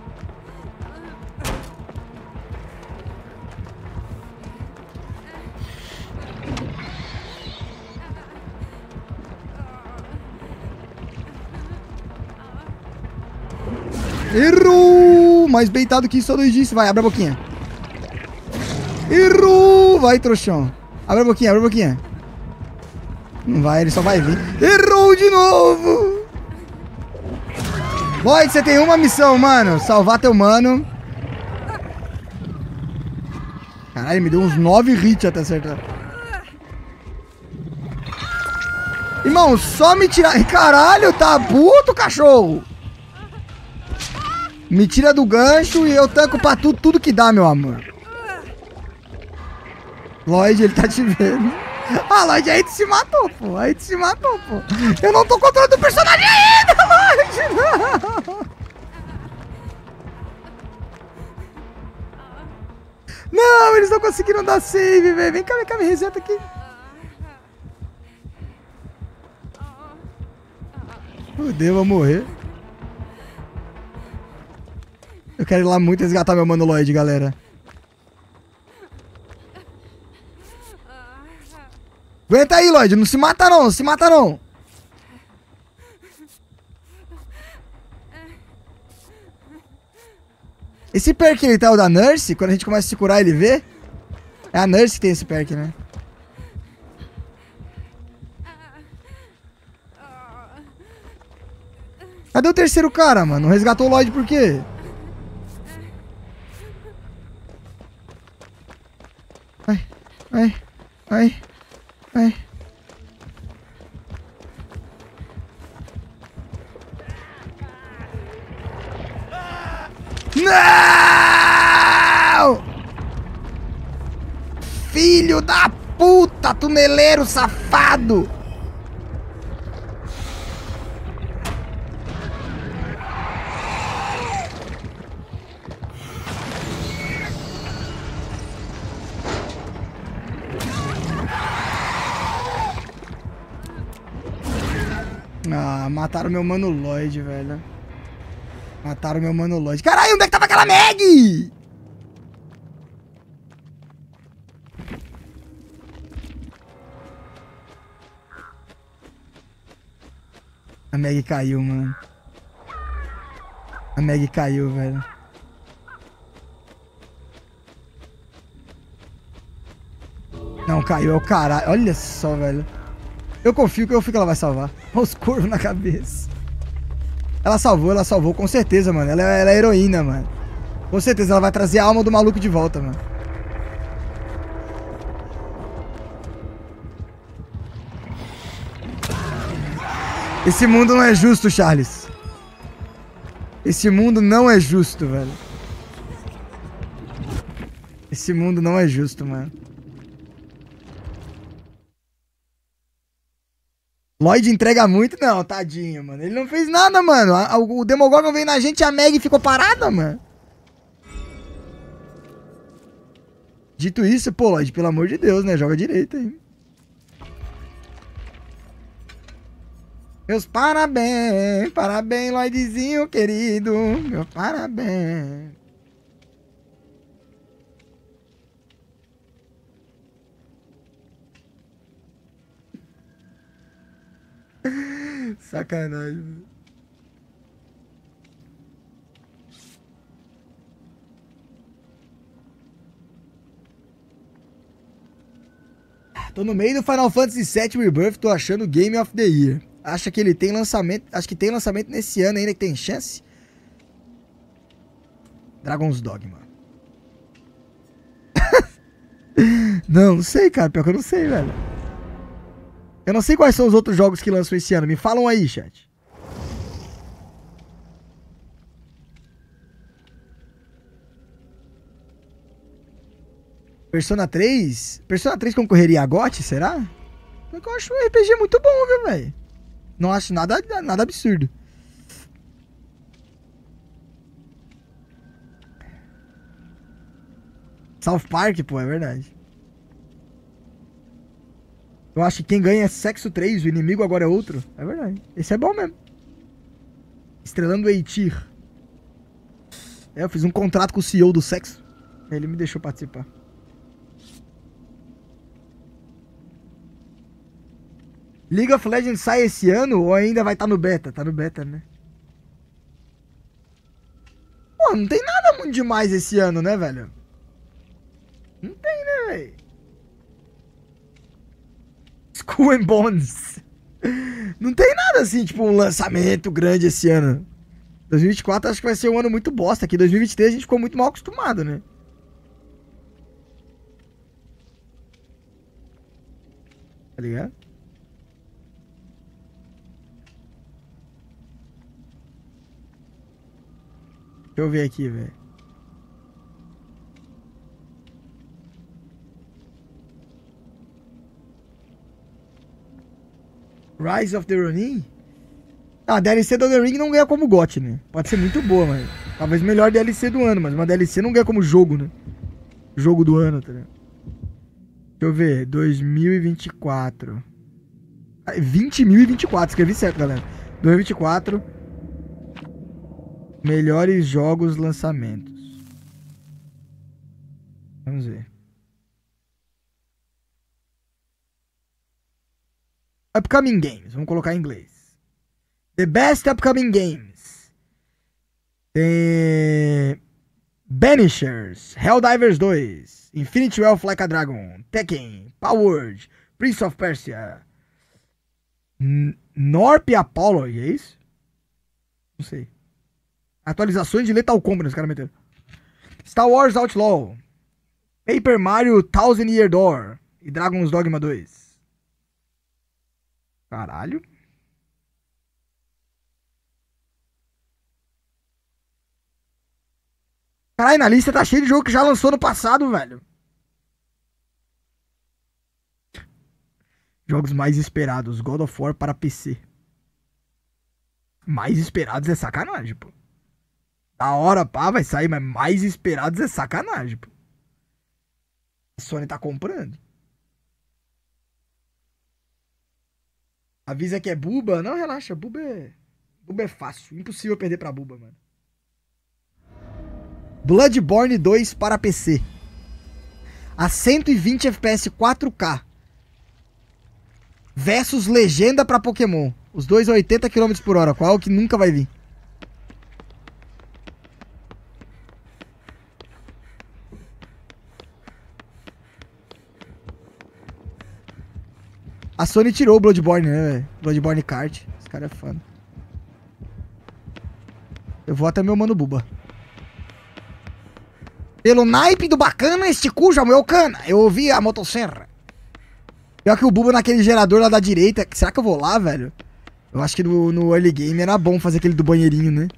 Speaker 1: Errou! Mais beitado que isso, só 2 dias. Vai, abre a boquinha. Errou! Vai, trouxão. Abre a boquinha, abre a boquinha. Não vai, ele só vai vir. Errou de novo! Lloyd, você tem uma missão, mano. Salvar teu mano. Caralho, me deu uns 9 hits até acertar. Irmão, só me tirar... Caralho, tá puto, cachorro! Me tira do gancho e eu tanco pra tudo que dá, meu amor. Lloyd, ele tá te vendo. Ah, Lloyd, aí tu se matou, pô. Aí tu se matou, pô. Eu não tô controlando o personagem ainda, Lloyd. Não. Não, eles não conseguiram dar save, velho. Vem cá, me reseta aqui. Fudeu, vou morrer. Eu quero ir lá muito resgatar meu mano Lloyd, galera. Aguenta aí, Lloyd. Não se mata não, não se mata não. Esse perk ele tá o da Nurse? Quando a gente começa a se curar, ele vê? É a Nurse que tem esse perk, né? Cadê o terceiro cara, mano? Não resgatou o Lloyd por quê? Ai. Não! Filho da puta, tuneleiro safado! Ah, mataram meu mano Lloyd, velho. Mataram meu mano Lloyd. Caralho, onde é que tava aquela Meg? A Meg caiu, mano. A Meg caiu, velho. Não, caiu, é o caralho. Olha só, velho. Eu confio que ela vai salvar. Olha os corvos na cabeça. Ela salvou, com certeza, mano. Ela é heroína, mano. Com certeza, ela vai trazer a alma do maluco de volta, mano. Esse mundo não é justo, Charles. Esse mundo não é justo, velho. Esse mundo não é justo, mano. Lloyd entrega muito? Não, tadinho, mano. Ele não fez nada, mano. O Demogorgon veio na gente e a Meg ficou parada, mano. Dito isso, pô, Lloyd, pelo amor de Deus, né? Joga direito aí. Meus parabéns, parabéns, Lloydzinho querido. Meu parabéns. Sacanagem. Tô no meio do Final Fantasy VII Rebirth, tô achando Game of the Year. Acha que ele tem lançamento, acho que tem lançamento nesse ano ainda, que tem chance? Dragon's Dogma. Não sei, cara, pior que eu não sei, velho. Eu não sei quais são os outros jogos que lançam esse ano, me falam aí, chat. Persona 3? Persona 3 concorreria a GOT, será? Eu acho um RPG muito bom, viu, velho? Não acho nada absurdo. South Park, pô, é verdade. Eu acho que quem ganha é Sexo 3, o inimigo agora é outro. É verdade. Esse é bom mesmo. Estrelando o Eitir. É, eu fiz um contrato com o CEO do Sexo. Ele me deixou participar. League of Legends sai esse ano ou ainda vai estar no beta? Tá no beta, né? Pô, não tem nada muito demais esse ano, né, velho? Não tem, né, velho? Skull and Bones. Não tem nada assim, tipo, um lançamento grande esse ano. 2024 acho que vai ser um ano muito bosta. Aqui 2023 a gente ficou muito mal acostumado, né? Tá ligado? Deixa eu ver aqui, velho. Rise of the Ronin? Ah, a DLC do The Ring não ganha como GOT, né? Pode ser muito boa, mas... Talvez melhor DLC do ano, mas uma DLC não ganha como jogo, né? Jogo do ano, tá ligado? Deixa eu ver. 2024. 20.024, escrevi certo, galera. 2024. Melhores jogos lançamentos. Vamos ver. Upcoming Games. Vamos colocar em inglês. The Best Upcoming Games. Tem... Banishers. Helldivers 2. Infinity Wealth Like a Dragon. Tekken. Powered. Prince of Persia. Norp Apollo. E é isso? Não sei. Atualizações de Lethal Company, os caras meteram. Star Wars Outlaw. Paper Mario Thousand Year Door. E Dragon's Dogma 2. Caralho. Caralho, na lista tá cheio de jogo que já lançou no passado, velho. Jogos mais esperados. God of War para PC. Mais esperados é sacanagem, pô. Da hora, pá, vai sair, mas mais esperados é sacanagem, pô. A Sony tá comprando. Avisa que é Buba. Não, relaxa, Buba é fácil. Impossível perder pra Buba, mano. Bloodborne 2 para PC. A 120 FPS 4K. Versus Legenda pra Pokémon. Os dois a 80 km/h. Qual é o que nunca vai vir? A Sony tirou o Bloodborne, né, velho? Bloodborne Kart. Esse cara é foda. Eu vou até meu mano Buba. Pelo naipe do bacana, este cu já moeu cana. Eu ouvi a motosserra. Pior que o Buba naquele gerador lá da direita. Será que eu vou lá, velho? Eu acho que no early game era bom fazer aquele do banheirinho, né?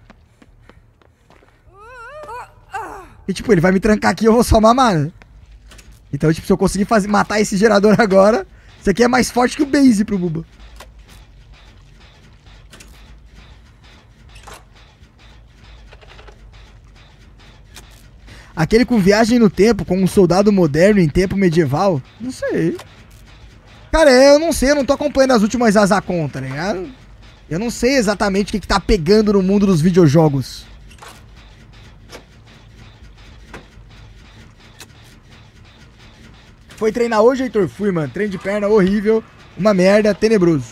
Speaker 1: E tipo, ele vai me trancar aqui e eu vou só mamar, né? Então, tipo, se eu conseguir matar esse gerador agora... Isso aqui é mais forte que o base pro Buba. Aquele com viagem no tempo, com um soldado moderno em tempo medieval? Não sei. Cara, eu não sei, eu não tô acompanhando as últimas Azacon, tá ligado? Eu não sei exatamente o que tá pegando no mundo dos videojogos. Foi treinar hoje, Heitor? Fui, mano. Treino de perna horrível. Uma merda, tenebroso.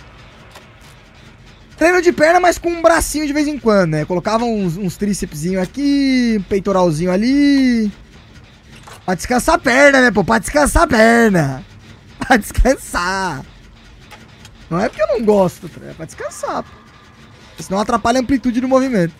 Speaker 1: Treino de perna, mas com um bracinho de vez em quando, né? Colocava uns trícepsinho aqui, um peitoralzinho ali. Pra descansar a perna, né, pô? Pra descansar a perna. Pra descansar. Não é porque eu não gosto, é pra descansar. Pô. Senão atrapalha a amplitude do movimento.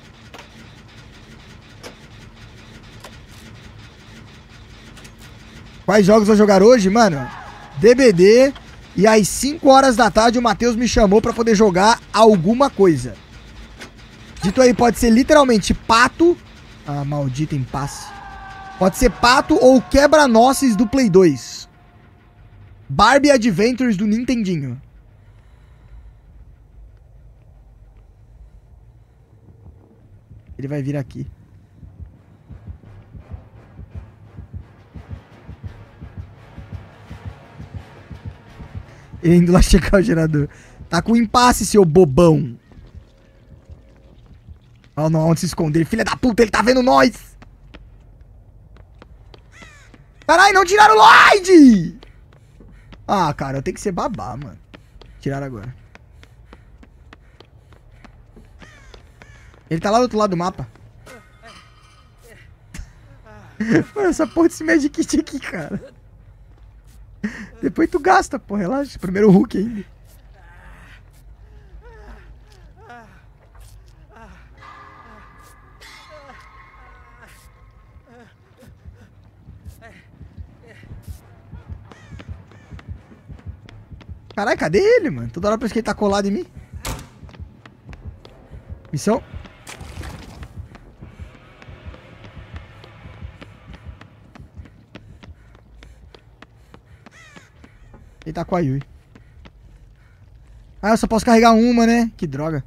Speaker 1: Quais jogos vou jogar hoje, mano? DBD. E às 5 horas da tarde o Matheus me chamou pra poder jogar alguma coisa. Dito aí, pode ser literalmente pato. Ah, maldito impasse. Pode ser pato ou quebra-nozes do Play 2. Barbie Adventures do Nintendinho. Ele vai vir aqui. Ele indo lá checar o gerador. Tá com impasse, seu bobão. Oh, não, onde se esconder? Filha da puta, ele tá vendo nós! Caralho, não tiraram o Lloyd! Ah, cara, eu tenho que ser babá, mano. Tiraram agora. Ele tá lá do outro lado do mapa. Mano, essa porra desse Magic Kit aqui, cara. Depois tu gasta, pô, relaxa. Primeiro o Hulk ainda. Caralho, cadê ele, mano? Toda hora parece que ele tá colado em mim. Missão. Ele tá com a Yui. Ah, eu só posso carregar uma, né? Que droga.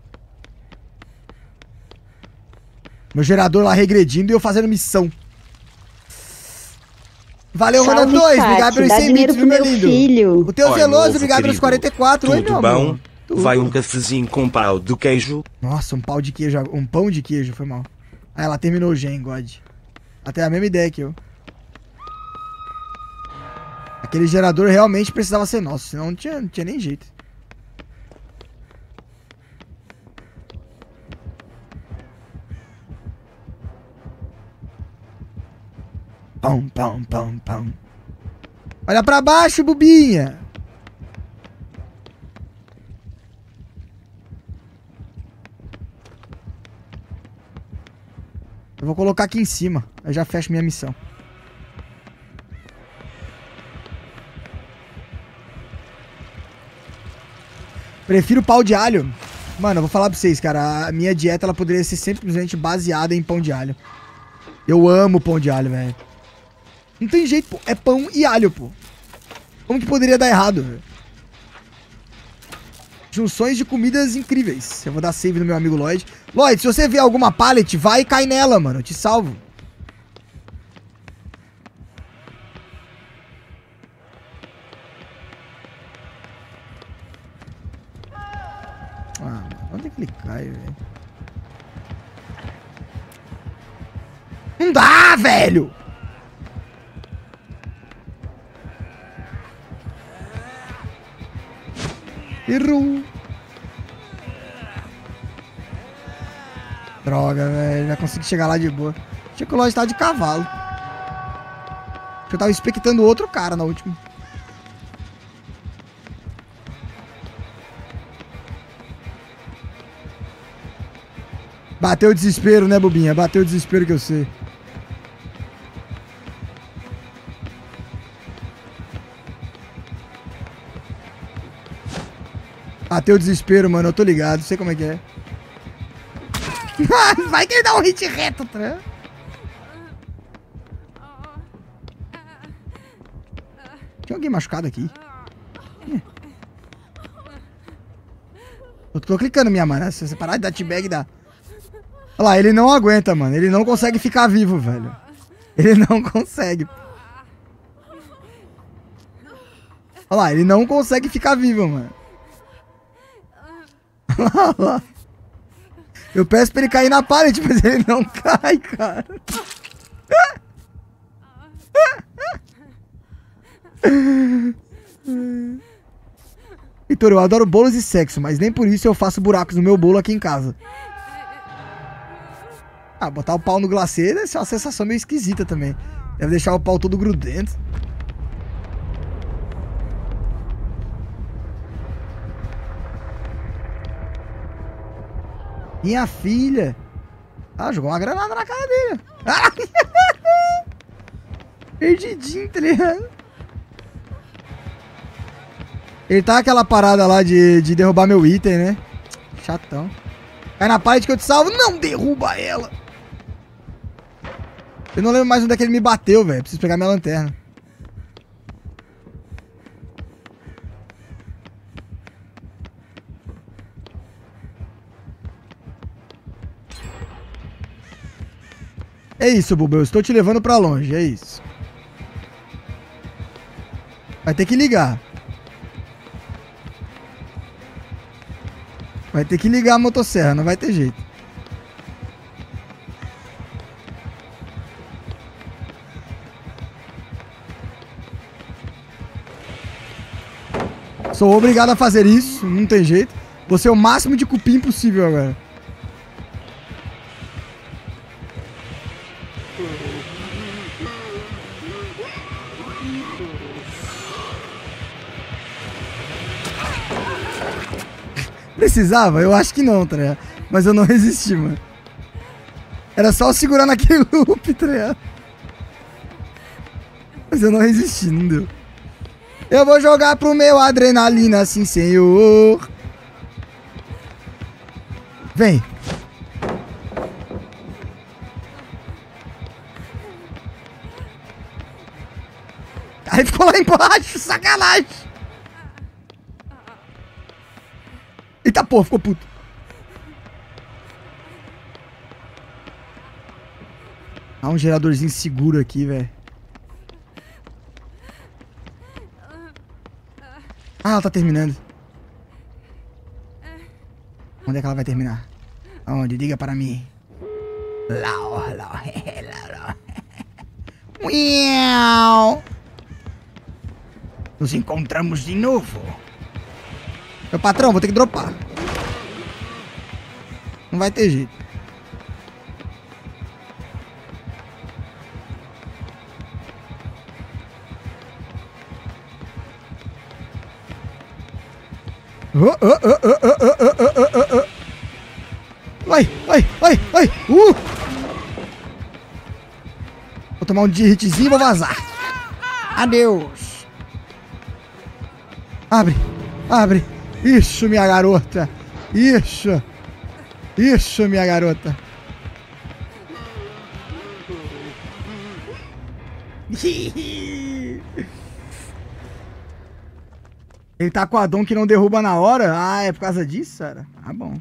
Speaker 1: Meu gerador lá regredindo e eu fazendo missão. Valeu, Ronan 2. Obrigado pelos 100 bits, viu, meu lindo?
Speaker 2: Filho.
Speaker 1: O teu
Speaker 3: Oi,
Speaker 1: Veloso,
Speaker 3: novo
Speaker 1: obrigado pelos
Speaker 3: querido.
Speaker 1: 44. Oi,
Speaker 3: Tudo
Speaker 1: meu
Speaker 3: bom?
Speaker 1: amor. Tudo.
Speaker 3: Vai um cafezinho com pau de queijo?
Speaker 1: Nossa, um pau de queijo. Um pão de queijo, foi mal. Ah, ela terminou o gen, God. Até a mesma ideia que eu. Aquele gerador realmente precisava ser nosso, senão não tinha nem jeito. Pão, pão, pão, pão. Olha pra baixo, bobinha. Eu vou colocar aqui em cima. Eu já fecho minha missão. Prefiro pau de alho. Mano, eu vou falar pra vocês, cara. A minha dieta, ela poderia ser simplesmente baseada em pão de alho. Eu amo pão de alho, velho. Não tem jeito, pô. É pão e alho, pô. Como que poderia dar errado, velho? Junções de comidas incríveis. Eu vou dar save no meu amigo Lloyd. Lloyd, se você ver alguma pallet, vai e cai nela, mano. Eu te salvo. Ah, mano, onde é que ele cai, velho? Não dá, velho! Errou. Droga, velho. Já consegui chegar lá de boa. Achei que o Lloyd tava de cavalo. Acho que eu tava expectando outro cara na última. Bateu o desespero, né, bobinha? Bateu o desespero que eu sei. Bateu o desespero, mano. Eu tô ligado. Sei como é que é. Vai que ele dá um hit reto, tá? Tem alguém machucado aqui? Eu tô clicando, minha mano. Se você parar de dar T-bag, dá. Olha lá, ele não aguenta, mano. Ele não consegue ficar vivo, velho. Ele não consegue. Olha lá, ele não consegue ficar vivo, mano. Olha lá. Eu peço pra ele cair na parede, mas ele não cai, cara. Heitor, eu adoro bolos e sexo, mas nem por isso eu faço buracos no meu bolo aqui em casa. Ah, botar o pau no glacê deve ser uma sensação meio esquisita também. Deve deixar o pau todo grudento. Minha filha. Ah, jogou uma granada na cara dele. Perdidinho, tá ligado? Ele tá aquela parada lá de derrubar meu item, né? Chatão. Cai na parede que eu te salvo. Não derruba ela. Eu não lembro mais onde é que ele me bateu, velho. Preciso pegar minha lanterna. É isso, Bubu. Eu estou te levando pra longe. É isso. Vai ter que ligar. Vai ter que ligar a motosserra. Não vai ter jeito. Sou obrigado a fazer isso. Não tem jeito. Vou ser o máximo de cupim possível agora. Precisava? Eu acho que não, tá ligado? Mas eu não resisti, mano. Era só segurar naquele loop, tá ligado? Mas eu não resisti, não deu. Eu vou jogar pro meu adrenalina, sim, senhor. Vem. Aí ficou lá embaixo, sacanagem. Eita porra, ficou puto. Há um geradorzinho seguro aqui, velho. Ah, ela tá terminando. Onde é que ela vai terminar? Onde? Diga para mim. Lá. Nos encontramos de novo. Meu patrão, vou ter que dropar. Não vai ter jeito. Vai. Vou tomar um hitzinho e vou vazar. Adeus. Abre. Isso, minha garota. Isso, minha garota. Ele tá com a Dom que não derruba na hora? Ah, é por causa disso, cara? Ah, bom.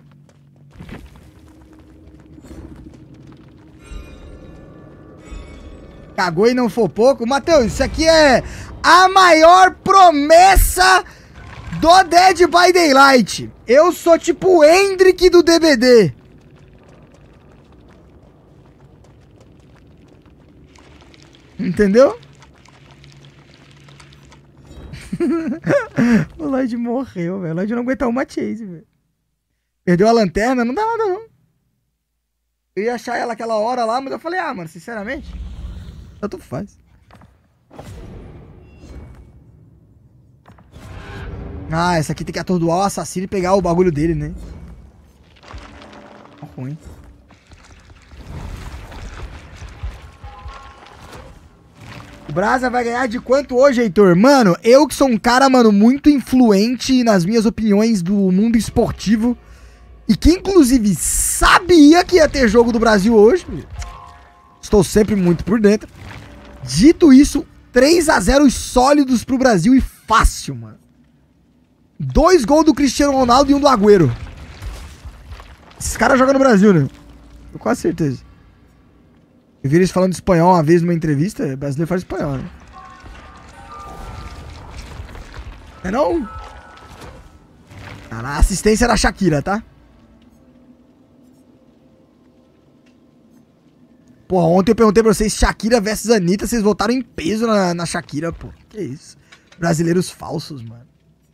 Speaker 1: Cagou e não foi pouco? Matheus, isso aqui é a maior promessa do Dead by Daylight. Eu sou tipo o Hendrick do DBD. Entendeu? O Lloyd morreu, velho. O Lloyd não aguentou uma chase, velho. Perdeu a lanterna, não dá nada, não. Eu ia achar ela aquela hora lá, mas eu falei, mano, sinceramente, tanto faz. Ah, essa aqui tem que atordoar o assassino e pegar o bagulho dele, né? Tá ruim. O Brasa vai ganhar de quanto hoje, Heitor? Mano, eu que sou um cara, mano, muito influente nas minhas opiniões do mundo esportivo e que, inclusive, sabia que ia ter jogo do Brasil hoje. Estou sempre muito por dentro. Dito isso, 3-0 sólidos pro Brasil e fácil, mano. 2 gols do Cristiano Ronaldo e um do Agüero. Esses caras jogam no Brasil, né? Com quase certeza. Eu vi eles falando espanhol uma vez numa entrevista. O brasileiro fala espanhol, né? É não? Tá na assistência da Shakira, tá? Pô, ontem eu perguntei pra vocês, Shakira versus Anitta, vocês votaram em peso na Shakira, pô. Que isso? Brasileiros falsos, mano.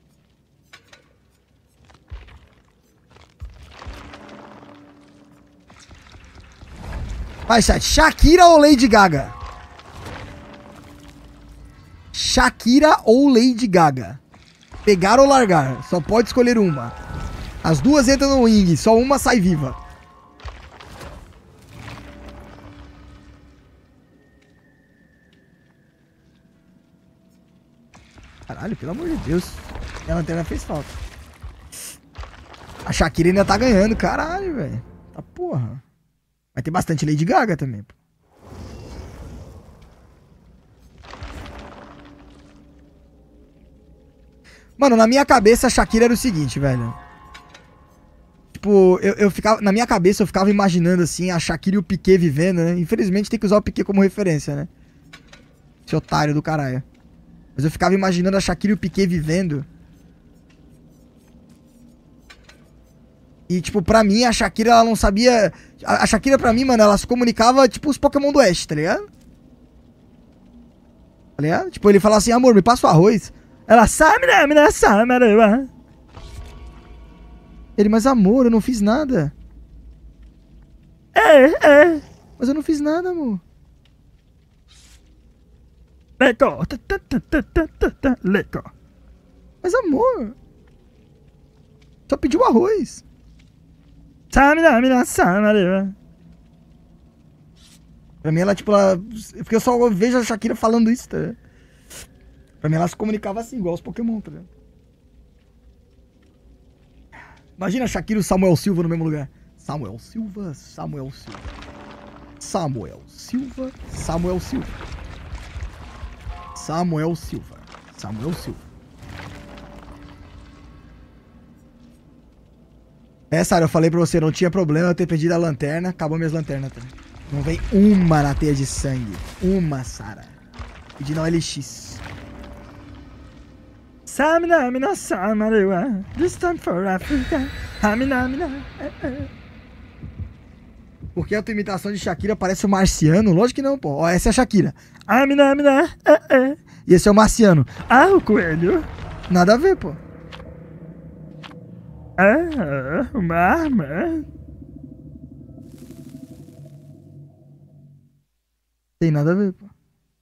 Speaker 1: Vai, chat. Shakira ou Lady Gaga? Shakira ou Lady Gaga? Pegar ou largar? Só pode escolher uma. As duas entram no ringue, só uma sai viva. Caralho, pelo amor de Deus. A lanterna fez falta. A Shakira ainda tá ganhando, caralho, velho. Tá porra. Vai ter bastante Lady Gaga também, pô. Mano, na minha cabeça a Shakira era o seguinte, velho. Tipo, eu ficava... Na minha cabeça eu ficava imaginando, assim, a Shakira e o Piquet vivendo, né? Infelizmente tem que usar o Piquet como referência, né? Esse otário do caralho. Mas eu ficava imaginando a Shakira e o Piquet vivendo. E, tipo, pra mim, a Shakira, ela não sabia... A Shakira, pra mim, mano, ela se comunicava, tipo, os Pokémon do Ash, tá ligado? Tá ligado? Tipo, ele falava assim, amor, me passa o arroz. Ela, ele, mas amor, eu não fiz nada. Mas eu não fiz nada, amor. Leco. Leco. Mas amor, só pediu arroz. Pra mim ela, tipo, ela... Porque eu só vejo a Shakira falando isso, tá ligado? Pra mim ela se comunicava assim, igual os Pokémon, tá ligado? Imagina a Shakira e o Samuel Silva no mesmo lugar. Samuel Silva, Samuel Silva. Samuel Silva, Samuel Silva. Samuel Silva, Samuel Silva. É, Sara, eu falei pra você, não tinha problema eu ter perdido a lanterna. Acabou minhas lanternas também. Não vem uma na teia de sangue. Uma, Sara. Pedi na OLX. Por que a tua imitação de Shakira parece o Marciano? Lógico que não, pô. Ó, essa é a Shakira. E esse é o Marciano. O coelho. Nada a ver, pô. Uma arma. Tem nada a ver, pô.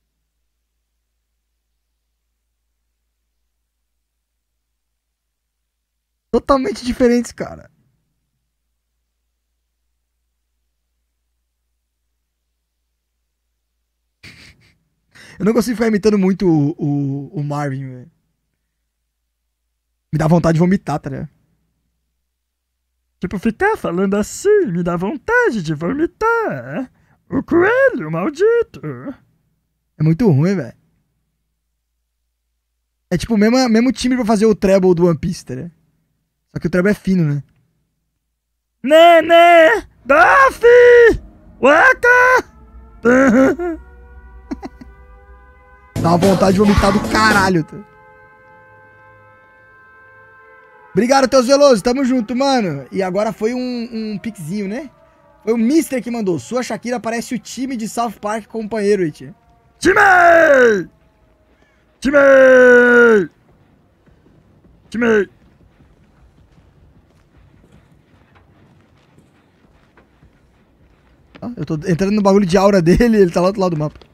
Speaker 1: Totalmente diferentes, cara. Eu não consigo ficar imitando muito o Marvin, velho. Me dá vontade de vomitar, tá ligado? Tipo, ficar falando assim me dá vontade de vomitar. O coelho, maldito. É muito ruim, velho. É tipo o mesmo time pra fazer o treble do One Piece, tá ligado? Só que o treble é fino, né? Né, Duffy! Waka! Dá uma vontade de vomitar do caralho, tá? Obrigado, teus velosos. Tamo junto, mano. E agora foi um pixinho, né? Foi o Mister que mandou. Sua Shakira parece o time de South Park companheiro, Iti. Time! Time! Time! Eu tô entrando no bagulho de aura dele e ele tá lá do outro lado do mapa.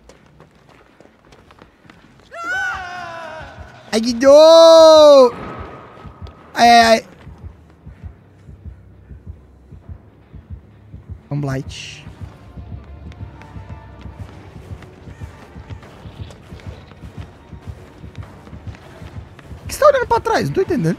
Speaker 1: Ai, Guido! Ai. Blight. O que você tá olhando pra trás? Não tô entendendo.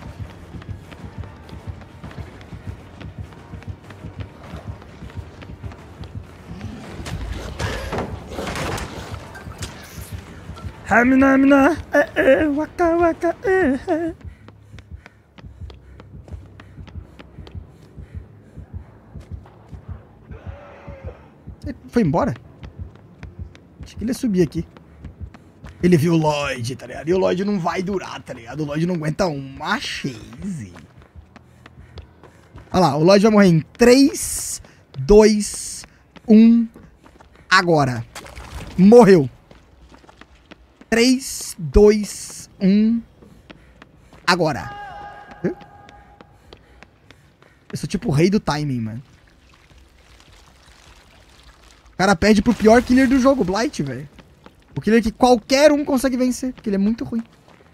Speaker 1: Hamina, waka waka, Ele foi embora? Acho que ele ia subir aqui. Ele viu o Lloyd, tá ligado? E o Lloyd não vai durar, tá ligado? O Lloyd não aguenta uma chase. Olha lá, o Lloyd vai morrer em 3, 2, 1. Agora. Morreu. 3, 2, 1. Agora. Eu sou tipo o rei do timing, mano. O cara perde pro pior killer do jogo, Blight, velho. O killer que qualquer um consegue vencer, porque ele é muito ruim.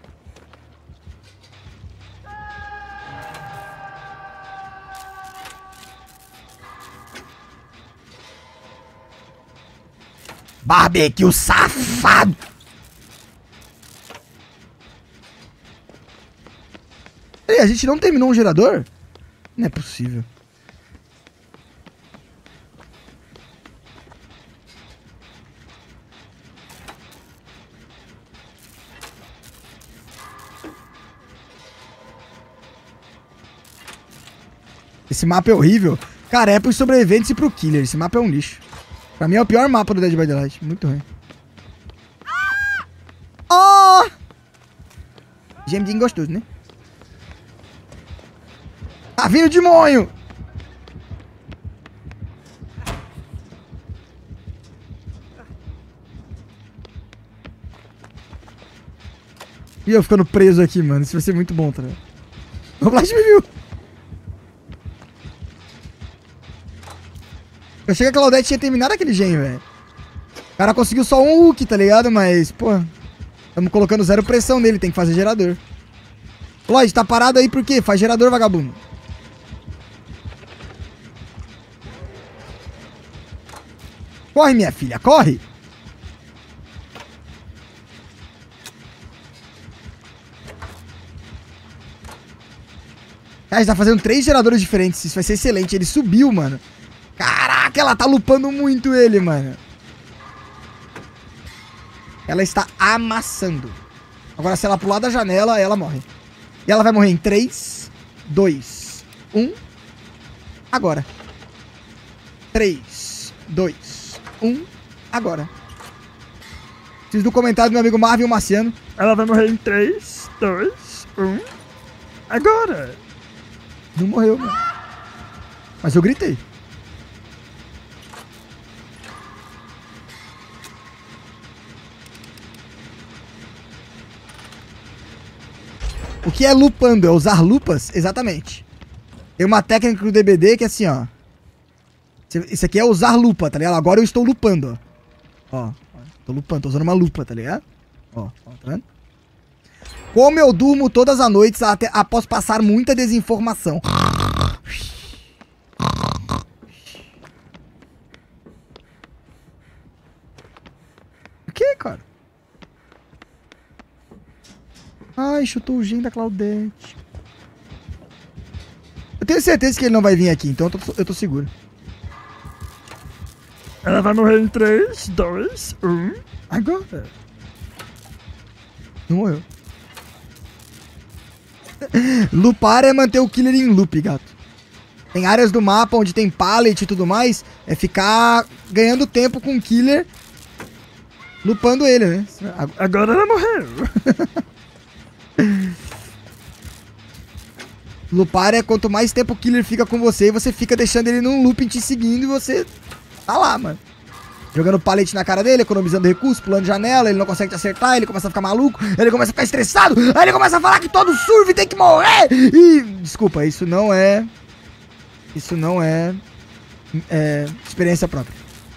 Speaker 1: Barbecue safado! Ei, a gente não terminou um gerador? Não é possível. Esse mapa é horrível. Cara, é pros sobreviventes e pro killer. Esse mapa é um lixo. Pra mim é o pior mapa do Dead by Daylight. Muito ruim. Oh! Gemidinho gostoso, né? Tá vindo de monho! E eu ficando preso aqui, mano. Isso vai ser muito bom, tá ligado? O Blast me viu! Eu achei que a Claudette tinha terminado aquele gen, velho. O cara conseguiu só um hook, tá ligado? Mas, pô... Estamos colocando zero pressão nele, tem que fazer gerador. Lloyd, tá parado aí por quê? Faz gerador, vagabundo. Corre, minha filha, corre! Cara, a gente tá fazendo 3 geradores diferentes. Isso vai ser excelente. Ele subiu, mano. Caraca, ela tá lupando muito ele, mano. Ela está amassando. Agora, se ela pular da janela, ela morre. E ela vai morrer em 3, 2, 1. Agora. 3, 2, 1. Agora. Preciso do comentário do meu amigo Marvin Marciano. Ela vai morrer em 3, 2, 1. Agora. Não morreu, mano. Mas eu gritei. O que é lupando? É usar lupas? Exatamente. Tem uma técnica do DBD que é assim, ó. Isso aqui é usar lupa, tá ligado? Agora eu estou lupando, ó. Ó, tô lupando, tô usando uma lupa, tá ligado? Ó, tá vendo? Como eu durmo todas as noites após passar muita desinformação. O que, cara? Ai, chutou o gen da Claudette. Eu tenho certeza que ele não vai vir aqui, então eu tô seguro. Ela vai morrer em 3, 2, 1. Agora. Não morreu. Lupar é manter o killer em loop, gato. Tem áreas do mapa onde tem pallet e tudo mais. É ficar ganhando tempo com o killer. Lupando ele, né? Agora ela morreu. Lupar é quanto mais tempo o killer fica com você, e você fica deixando ele num looping te seguindo e você tá lá, mano. Jogando pallet na cara dele, economizando recursos, pulando janela, ele não consegue te acertar, ele começa a ficar maluco, ele começa a ficar estressado, aí ele começa a falar que todo surf tem que morrer. E, desculpa, isso não é experiência própria.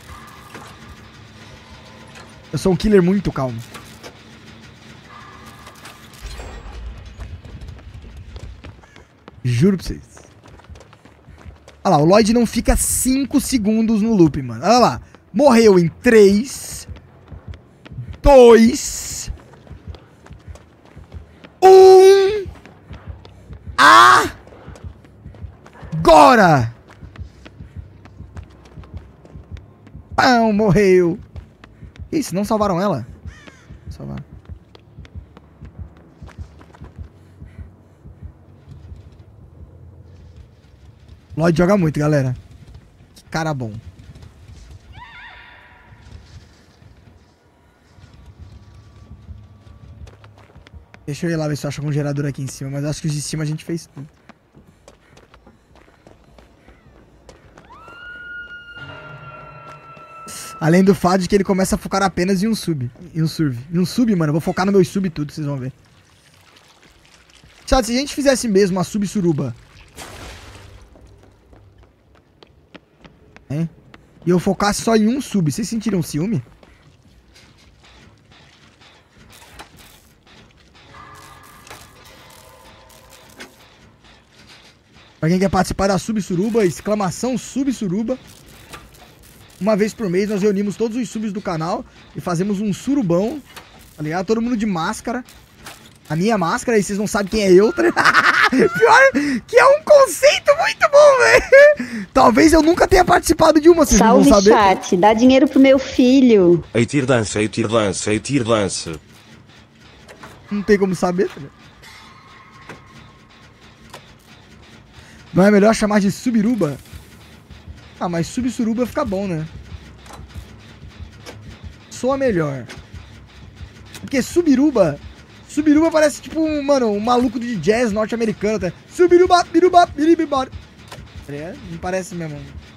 Speaker 1: Eu sou um killer muito calmo. Juro pra vocês. Olha lá, o Lloyd não fica 5 segundos no loop, mano. Olha lá. Morreu em 3, 2, 1. Agora! Pão, morreu. Isso, não salvaram ela? Salvaram. Lloyd joga muito, galera. Que cara bom. Deixa eu ir lá ver se eu acho algum gerador aqui em cima, mas acho que os de cima a gente fez tudo. Além do fato de que ele começa a focar apenas em um sub. Em um surf. Em um sub, mano. Eu vou focar no meu sub tudo, vocês vão ver. Chat, se a gente fizesse mesmo a sub suruba. Hein? E eu focasse só em um sub, vocês sentiriam ciúme? Pra quem quer participar da sub suruba, exclamação sub suruba. Uma vez por mês nós reunimos todos os subs do canal e fazemos um surubão, tá ligado? Todo mundo de máscara. A minha máscara, aí vocês não sabem quem é eu, tá ligado? Pior que é um conceito muito bom, velho. Talvez eu nunca tenha participado de uma, vocês não vão
Speaker 2: Salve,
Speaker 1: saber.
Speaker 2: chat. Dá dinheiro pro meu filho.
Speaker 3: Eitir dança, Eitir dança, Eitir dança.
Speaker 1: Não tem como saber, tá ligado? Não é melhor chamar de subiruba? Ah, mas subsuruba fica bom, né? Soa melhor. Porque subiruba parece tipo um, mano, um maluco de jazz norte-americano, tá? Subiruba, biruba, biribibora. É, não parece mesmo.